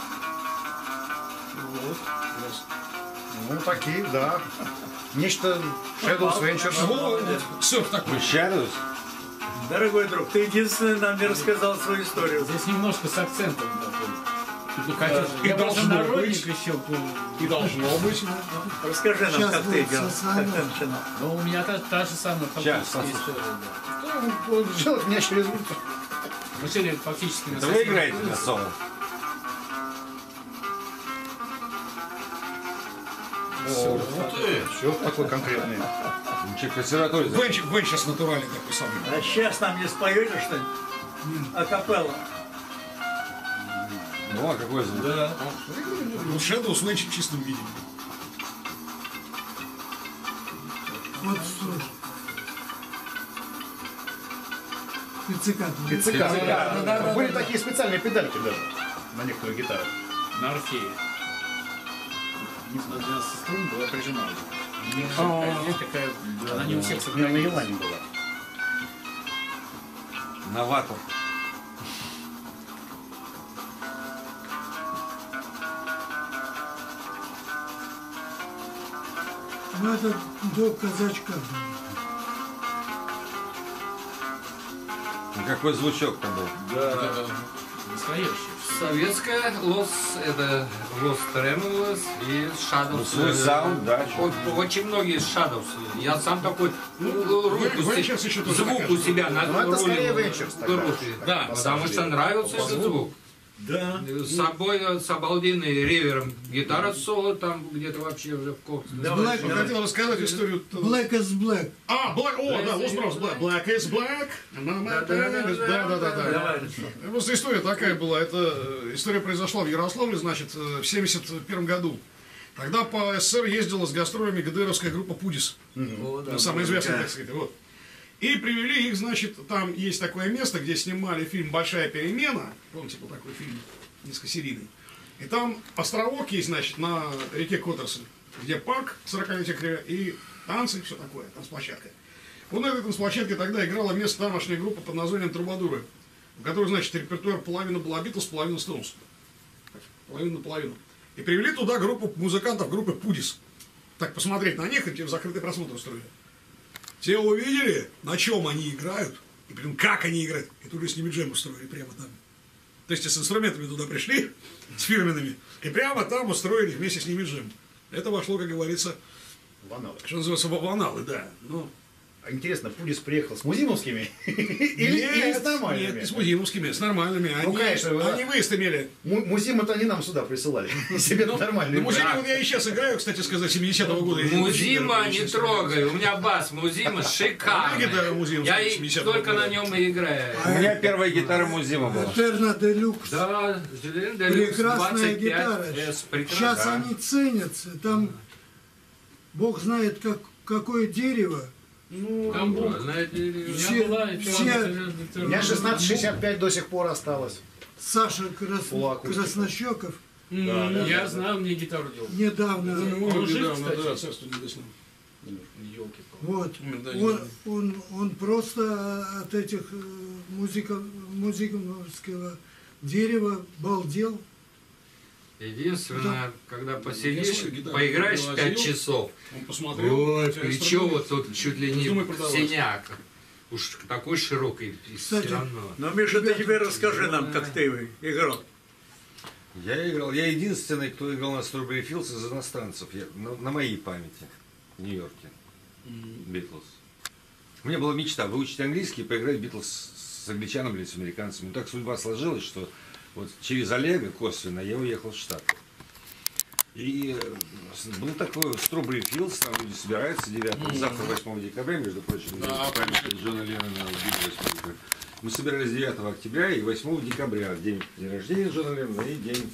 Вот. Ну такие, да. Нечто Shadows Ventures. Серф такой. Shadows? Дорогой друг, ты единственный нам не рассказал свою историю. Здесь немножко с акцентом такой. Ну, Я и просто должно народник быть. еще помню. И должно быть. Расскажи нам, Сейчас как ты будет делал, сосано. как ты начинал. Но у меня та, та же самая Сейчас, фактическая послушай. история. Да. Ну, вот делать меня через руку. Мы сели фактически на Это вы соседней играете на улице. соло? Все такой конкретный. Ничего, консерватория. Венч, Венчес натуральный такой самый. А сейчас нам не споете что-нибудь? Акапелла. Ну, а какой звук? Да. Ну, Shadows Ventures в чистом виде. Вот слушай. Пиццикат. Пиццикаты. да, да, да, Были да. такие специальные педальки даже на некоторых гитарах. На орфее. Одна со струн была прижималась. Здесь такая, она не у всех У меня на сохранилась. Елане была. Новатор. Ну это до казачка было. Ну, какой звучок там был? Да. Настоящий. Советская Лос, это Лос Тремолос и Shadows. Ну, свой саунд, да, Вот, очень многие Shadows. Я сам такой, ну, руку, Ventures еще тоже звук такая у себя на Ну, это руле скорее в Ventures тогда. руке. Да, Потому самом что деле. нравился этот звук. Да. С собой, с обалденной ревером гитара соло там где-то вообще уже в коксе. Давай, Black- Я давай. хотел рассказать историю. Black is black. А, Black, о, да, Lost Bros, Black, Black is Black. Да, да, да, да. Давай. Просто история такая была. Это э, история произошла в Ярославле, значит, э, в семьдесят первом году. Тогда по СССР ездила с гастролями ГДРовская группа «Пудис». О, да, Ну, самая известная, да. так сказать. Вот. И привели их, значит, там есть такое место, где снимали фильм «Большая перемена». Помните, был такой фильм, низкосерийный. И там островок есть, значит, на реке Коттерсон, где парк сорокалетия Кривя и танцы и все такое, танцплощадка. Вот на этой танцплощадке тогда играла место тамошняя группа под названием «Трубадуры», у которой, значит, репертуар половина была Битлз, половина Стоунс. Половину на половину. И привели туда группу музыкантов группы Пудис. Так посмотреть на них и в закрытый просмотр устроили. Те увидели, на чем они играют, и блин, как они играют, и тут же с ними джем устроили прямо там. То есть с инструментами туда пришли, с фирменными, и прямо там устроили вместе с ними джем. Это вошло, как говорится, В аналы. что называется, в аналы, да. Ну, А интересно, Пудис приехал с музимовскими или, нет, или с нормальными? Нет, не с музимовскими, с нормальными. Ну, Они, конечно, они выезд имели. Му- Музим-то они нам сюда присылали. Себе Ну, нормальные. на музее вот я и сейчас играю, кстати сказать, семидесятого года. Я Музима не не трогай, у меня бас Музима шикарный. гитара Музима Я и семидесятого только года. на нем и играю. У меня первая гитара Музима была. Этерна Делюкс. Да, Жилин Делюкс Прекрасная двадцать пять гитара. эс, прекрасно. Сейчас они ценятся. Там Бог знает, как, какое дерево. Ну, Там был. Правильное дерево. Все, все У меня шестнадцать шестьдесят пять до сих пор осталось. Саша Крас... Фулакустика. Краснощеков Да, да, Я да. знаю, мне гитару делал. недавно, Ну, Он жив, недавно, кстати? да, царство небесное. вот, Умер, да, он, недавно. он, он просто от этих э, музыка, музыкального дерева балдел. Единственное, когда посидишь, свою гитару поиграешь привозил. пять часов. Он посмотрел. Ой, у тебя плечо инструмент. вот тут чуть ли не Думай в продавать. синяк. Уж такой широкий, и Кстати, все равно. Ну, Миша, ты теперь расскажи нам, как ты играл. Я играл, я единственный, кто играл на Strawberry Fields из иностранцев, я- на, на моей памяти, в Нью-Йорке, Битлз. У меня была мечта выучить английский и поиграть Битлз с англичанами или с американцами. Но так судьба сложилась, что вот через Олега косвенно я уехал в Штаты. И э, был такой Strawberry Fields, там люди собираются девятого, завтра восьмого декабря, между прочим, Да, память Джона Леннона убили восьмого декабря. Мы собирались девятого октября и восьмого декабря, день день рождения Джона Леннона и день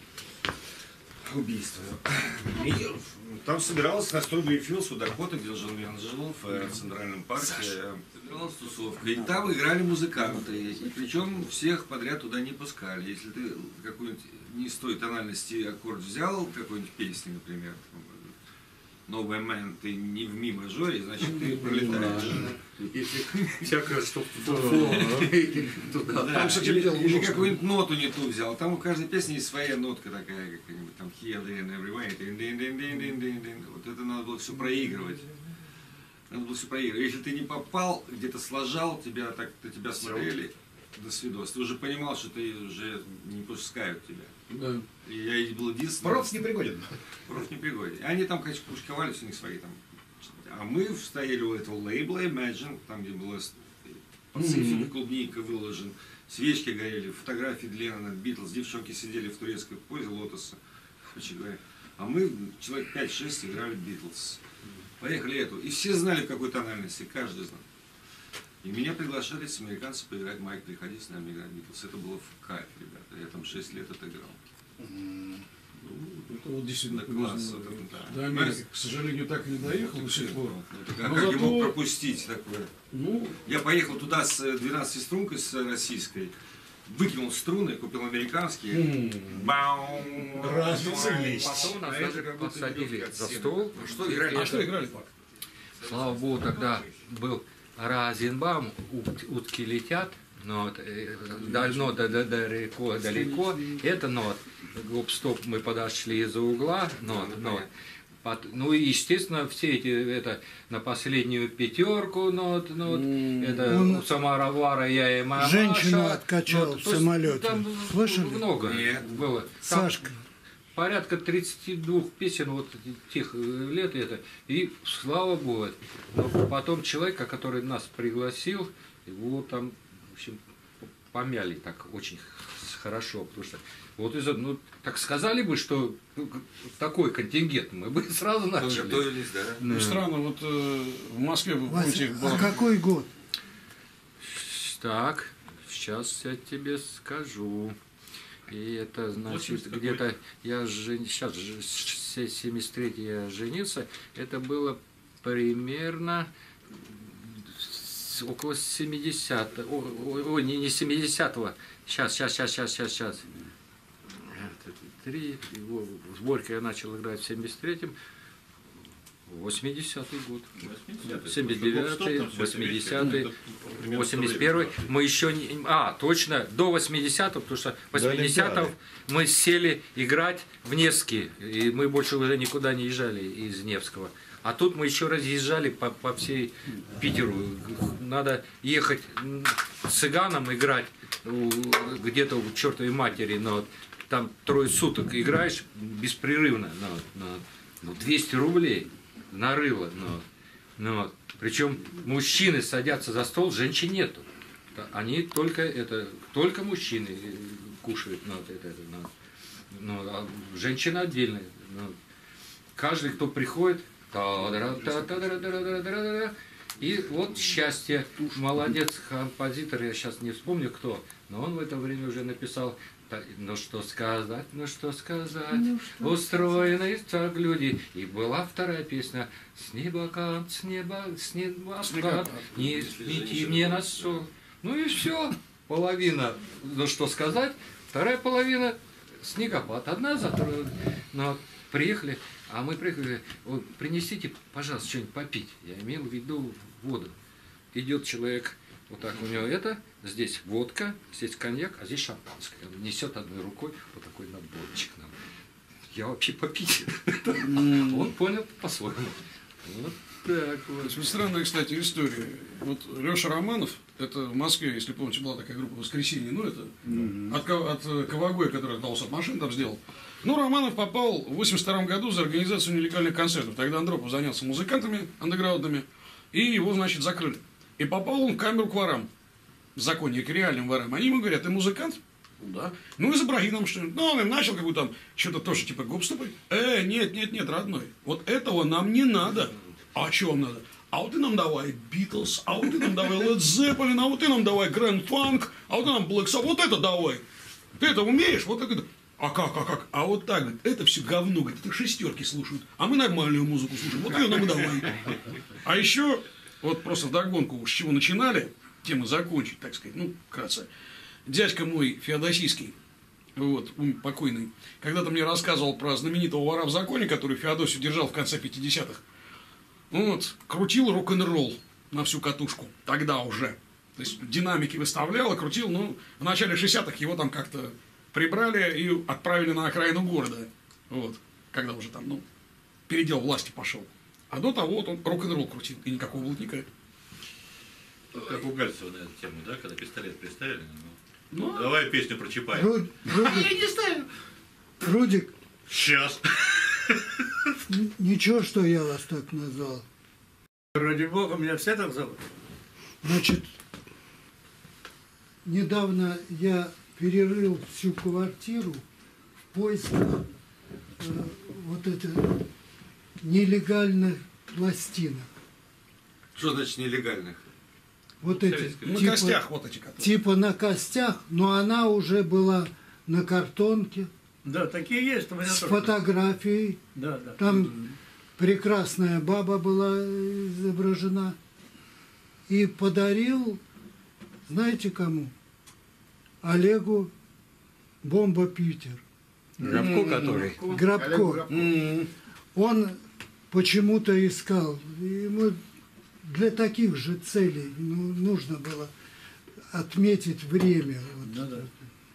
убийства. И там собиралась на Strawberry Fields у Дакоты, где Джон Леннон жил, в э, Центральном парке. Собиралась тусовка. И там играли музыканты. И причем всех подряд туда не пускали. Если ты какую-нибудь не с той тональности аккорд взял, какой-нибудь песни, например, No Man, ты не в ми мажоре, значит ты пролетаешь. Всякое, что туда. Да, или, или какую-нибудь ноту не ту взял. Там у каждой песни есть своя нотка такая, какая-нибудь там Here, There, and Everywhere. Дин, дин, дин, дин, дин, дин, дин. Вот это надо было все проигрывать. Надо было все проигрывать. Если ты не попал, где-то сложал, тебя так, то тебя смотрели, до свидос. Ты уже понимал, что ты уже не пускают тебя. Да. И я был единственный. Проф непригоден. Проф непригоден. Они там, конечно, пушковались, у них свои там. А мы стояли у этого лейбла Imagine, там, где была Пацифик, клубника выложен, свечки горели, фотографии Леннона, Битлз, девчонки сидели в турецкой позе лотоса, короче говоря. А мы, человек пять-шесть, играли Битлз. Поехали эту. И все знали, в какой тональности, каждый знал. И меня приглашали с американцев поиграть. Майк, приходи с нами играть Битлз. Это было в кайф, ребята. Я там шесть лет отыграл. Это вот действительно класс. повезло. Вот это, да. До Америки, к сожалению, так и не доехал до сих пор. Это как, Но как я зато- мог пропустить такое? Ну, Я поехал туда с двенадцатистрункой, с российской, выкинул струны, купил американские. Баум. разница есть. Потом нас А это даже как будто посадили веревка от за сена. стол. Что играли? А что играли, Пак? Слава богу, тогда был Разенбаум, ут- утки летят, но вот, э, дально, да, да, далеко, далеко. Это нот. Гоп-стоп, мы подошли из-за угла, нот, нот. Пот- Ну и, естественно, все эти, это, на последнюю пятерку, нот, нот, это Он у саморовара я и мамаша. женщину откачал нот. в То есть самолете. Там Слышали? много Нет. было. Там Сашка. порядка тридцати двух песен вот тех лет это, и слава богу. Но потом человека, который нас пригласил, его там, в общем, помяли так очень хорошо, потому что вот из ну так сказали бы, что такой контингент, мы бы сразу начали. Готовились, да. Ну, странно, вот э, в Москве, вы Вася, помните, а была- какой год? Так, сейчас я тебе скажу. И это значит восемьдесят какой? где-то я жен... сейчас семьдесят третий я женился, это было примерно с- около семидесятого, ой, ой, не, не семидесятого, сейчас, сейчас, сейчас, сейчас, сейчас, сейчас. Три, его, с Борькой я начал играть в семьдесят третьем, восьмидесятый год. восьмидесятый. семьдесят девятый, Ну, восьмидесятый, это примерно восемьдесят первый. то время. Мы еще не... А, точно, до восьмидесятого, потому что восьмидесятого мы сели играть в Невский. И мы больше уже никуда не езжали из Невского. А тут мы еще разъезжали по, по всей Питеру. Надо ехать с цыганом играть где-то у чертовой матери. Но там трое суток играешь беспрерывно. На, на, ну, двести рублей нарыло. Но, но, причем мужчины садятся за стол, женщин нету. Они только это, только мужчины кушают. Но, это, это, но, но, а женщина отдельная. Но, каждый, кто приходит, и вот счастье. Молодец композитор, я сейчас не вспомню кто, но он в это время уже написал: ну что сказать, ну что сказать, ну, что устроены так люди. И была вторая песня: с неба кат, с неба, с неба кат, не свети мне на сол. Ну и все, половина, ну что сказать, вторая половина снегопад. Одна за вторую. Но приехали, а мы приехали, вот, принесите, пожалуйста, что-нибудь попить. Я имел в виду воду. Идет человек, вот так у него это, здесь водка, здесь коньяк, а здесь шампанское. Он несет одной рукой вот такой наборчик нам. Я вообще попить. Он понял по-своему. Вот так вот. Странная, кстати, история. Вот Леша Романов, это в Москве, если помните, была такая группа «Воскресенье», ну это mm-hmm. от, от Ковагоя, который отдался от машин, там сделал. Ну, Романов попал в восемьдесят втором году за организацию нелегальных концертов. Тогда Андропов занялся музыкантами андеграундными, и его, значит, закрыли. И попал он в камеру к ворам, в законе, к реальным ворам. Они ему говорят: ты музыкант? Ну, да. Ну, изобрази нам что-нибудь. Ну, он им начал какую-то там, что-то тоже типа гопстопой. Э, нет, нет, нет, родной, вот этого нам не надо. А что вам надо? А вот ты нам давай Битлз, а вот ты нам давай Led Zeppelin, а вот ты нам давай Grand Funk, а вот ты нам Black Sabbath, вот это давай. Ты это умеешь? Вот это. А как, а как? А вот так, говорит, это все говно, говорит, это шестерки слушают, а мы нормальную музыку слушаем, вот ее нам и давай. А еще, вот просто вдогонку, с чего начинали, тему закончить, так сказать, ну, вкратце. Дядька мой Феодосийский, вот, покойный, когда-то мне рассказывал про знаменитого вора в законе, который Феодосию держал в конце пятидесятых. Вот, крутил рок-н-ролл на всю катушку, тогда уже. То есть динамики выставлял и крутил, ну, в начале шестидесятых его там как-то прибрали и отправили на окраину города. Вот, когда уже там, ну, передел власти пошел. А до того вот он рок-н-ролл крутил, и никакого блатника. Как у Гальцева на эту тему, да, когда пистолет приставили. Ну, ну, давай песню про Чапаева. Руд, Рудик, я не ставлю. Рудик. Сейчас. Ничего, что я вас так назвал. Ради бога, меня все так зовут. Значит, недавно я перерыл всю квартиру в поисках э, вот это нелегальных пластинок. Что значит нелегальных? Вот эти. На типа, костях вот эти которые. Типа на костях, но она уже была на картонке. Да, такие есть у меня с тоже. Фотографией. Да, да. Там Mm-hmm. прекрасная баба была изображена. И подарил, знаете кому? Олегу Бомба Питер. Грабко который. Грабко. Mm-hmm. Он почему-то искал. Ему для таких же целей ну, нужно было отметить время. Вот. Ну, да.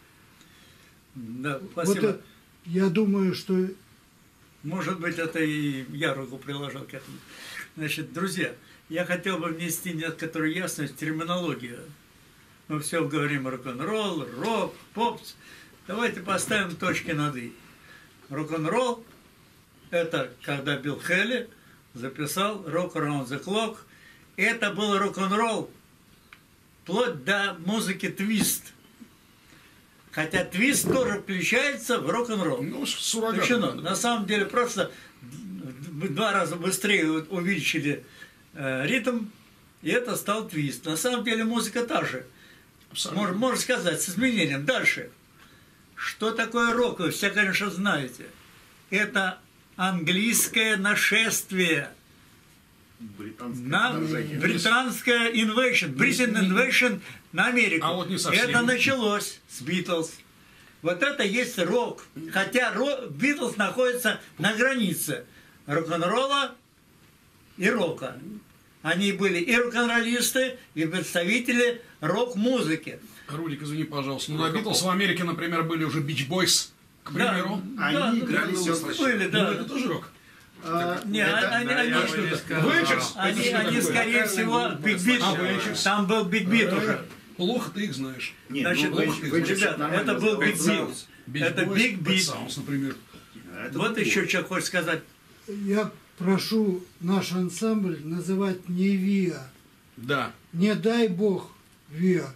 Да, Вот спасибо. это, я думаю, что... Может быть, это и я руку приложил к этому. Значит, друзья, я хотел бы внести некоторую ясность в терминологию. Мы все говорим рок-н-ролл, рок, попс. Давайте поставим точки над «и». Рок-н-ролл – это когда Билл Хелли записал «Rock Around the Clock». Это был рок-н-ролл вплоть до музыки твист. Хотя твист тоже включается в рок-н-ролл. Ну, суррогат. Включено. На самом деле просто в два раза быстрее увеличили э, ритм, и это стал твист. На самом деле музыка та же. Можно, можно сказать, с изменением. Дальше. Что такое рок? Вы все, конечно, знаете. Это английское нашествие. Британское На вторжение. британское invasion, Britain invasion на Америку. А вот не совсем. Это началось с Битлз. Вот это есть рок. Хотя Битлз находится на границе рок-н-ролла и рока. Они были и рок-н-роллисты, и представители рок-музыки. Рудик, извини, пожалуйста. Ну, на Битлз в Америке, например, были уже Beach Boys, к примеру. Да, они да, играли все были, да. Ну, это тоже рок. А, не, это, они, они, они, Вечерс? они, они, они скорее всего, Биг Бит, там был Биг Бит уже. Плохо ты их знаешь. Нет, значит, ну, ребята, это был Биг Бит. Это Биг Бит. Например. Вот еще что хочешь сказать. Я прошу наш ансамбль называть не ВИА. Да. Не дай бог ВИА.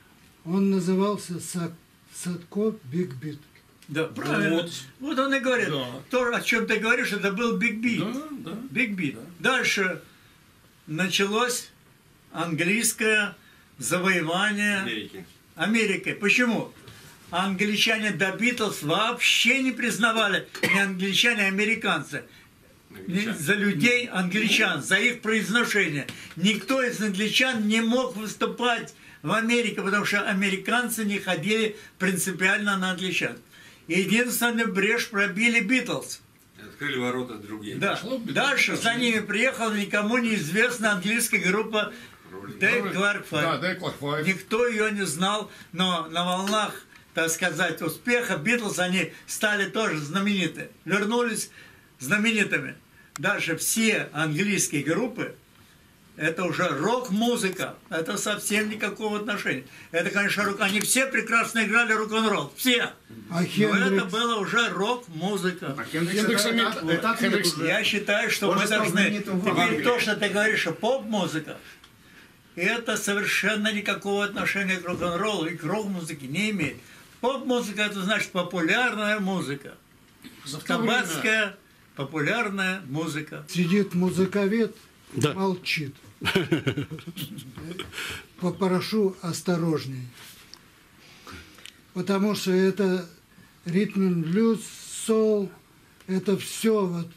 Он назывался Сад, Садко Биг Бит. Да, правильно. Вот, вот он и говорит. Да. То, о чем ты говоришь, это был Биг Бит. Да, да. Биг Бит. Да. Дальше началось английское завоевание Америки. Америкой. Почему? Англичане до Битлз вообще не признавали не англичане, а американцы. Не за людей англичан, за их произношение. Никто из англичан не мог выступать в Америке, потому что американцы не ходили принципиально на англичан. Единственную брешь пробили Битлз. Открыли ворота другие. Да. Дальше за ними приехала никому неизвестная английская группа Дэйв Кларк Файв. Да, Кларк Файв. Никто ее не знал, но на волнах, так сказать, успеха Битлз они стали тоже знамениты. Вернулись знаменитыми. Дальше все английские группы, это уже рок-музыка. Это совсем никакого отношения. Это, конечно, рок. Они все прекрасно играли рок-н-ролл. Все. А Но это было уже рок-музыка. А Хендрикс это, это, это, это Я считаю, что мы должны... Теперь то, что ты говоришь, что поп-музыка, это совершенно никакого отношения к рок-н-роллу и к рок-музыке не имеет. Поп-музыка это значит популярная музыка. Кабацкая популярная музыка. Сидит музыковед, да. Молчит. Попрошу осторожней. Потому что это ритм, блюз, сол, это все вот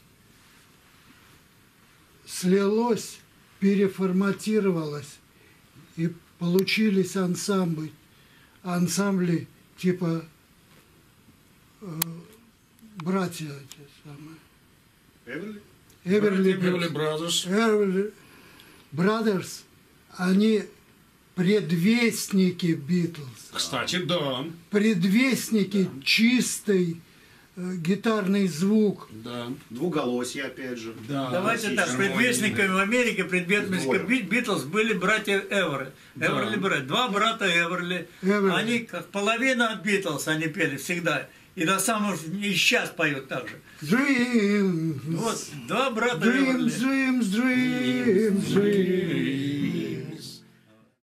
слилось, переформатировалось, и получились ансамбли, ансамбли типа э, братья те самые. Эверли? Эверли, Эверли Бразерс. Эверли Бразерс, они предвестники Битлз. Кстати, да. Предвестники чистой э, гитарный звук. Да. Двуголосие, опять же. Да. Давайте так, предвестниками в Америке, предвестниками Битлз были братья Эверли. Эверли братья. Два брата Эверли. Эверли. Они как половина от Битлз они пели всегда. И до самого и сейчас поют так же. Dreams. Вот, два брата Dreams, Эверли. dreams, dreams, dreams.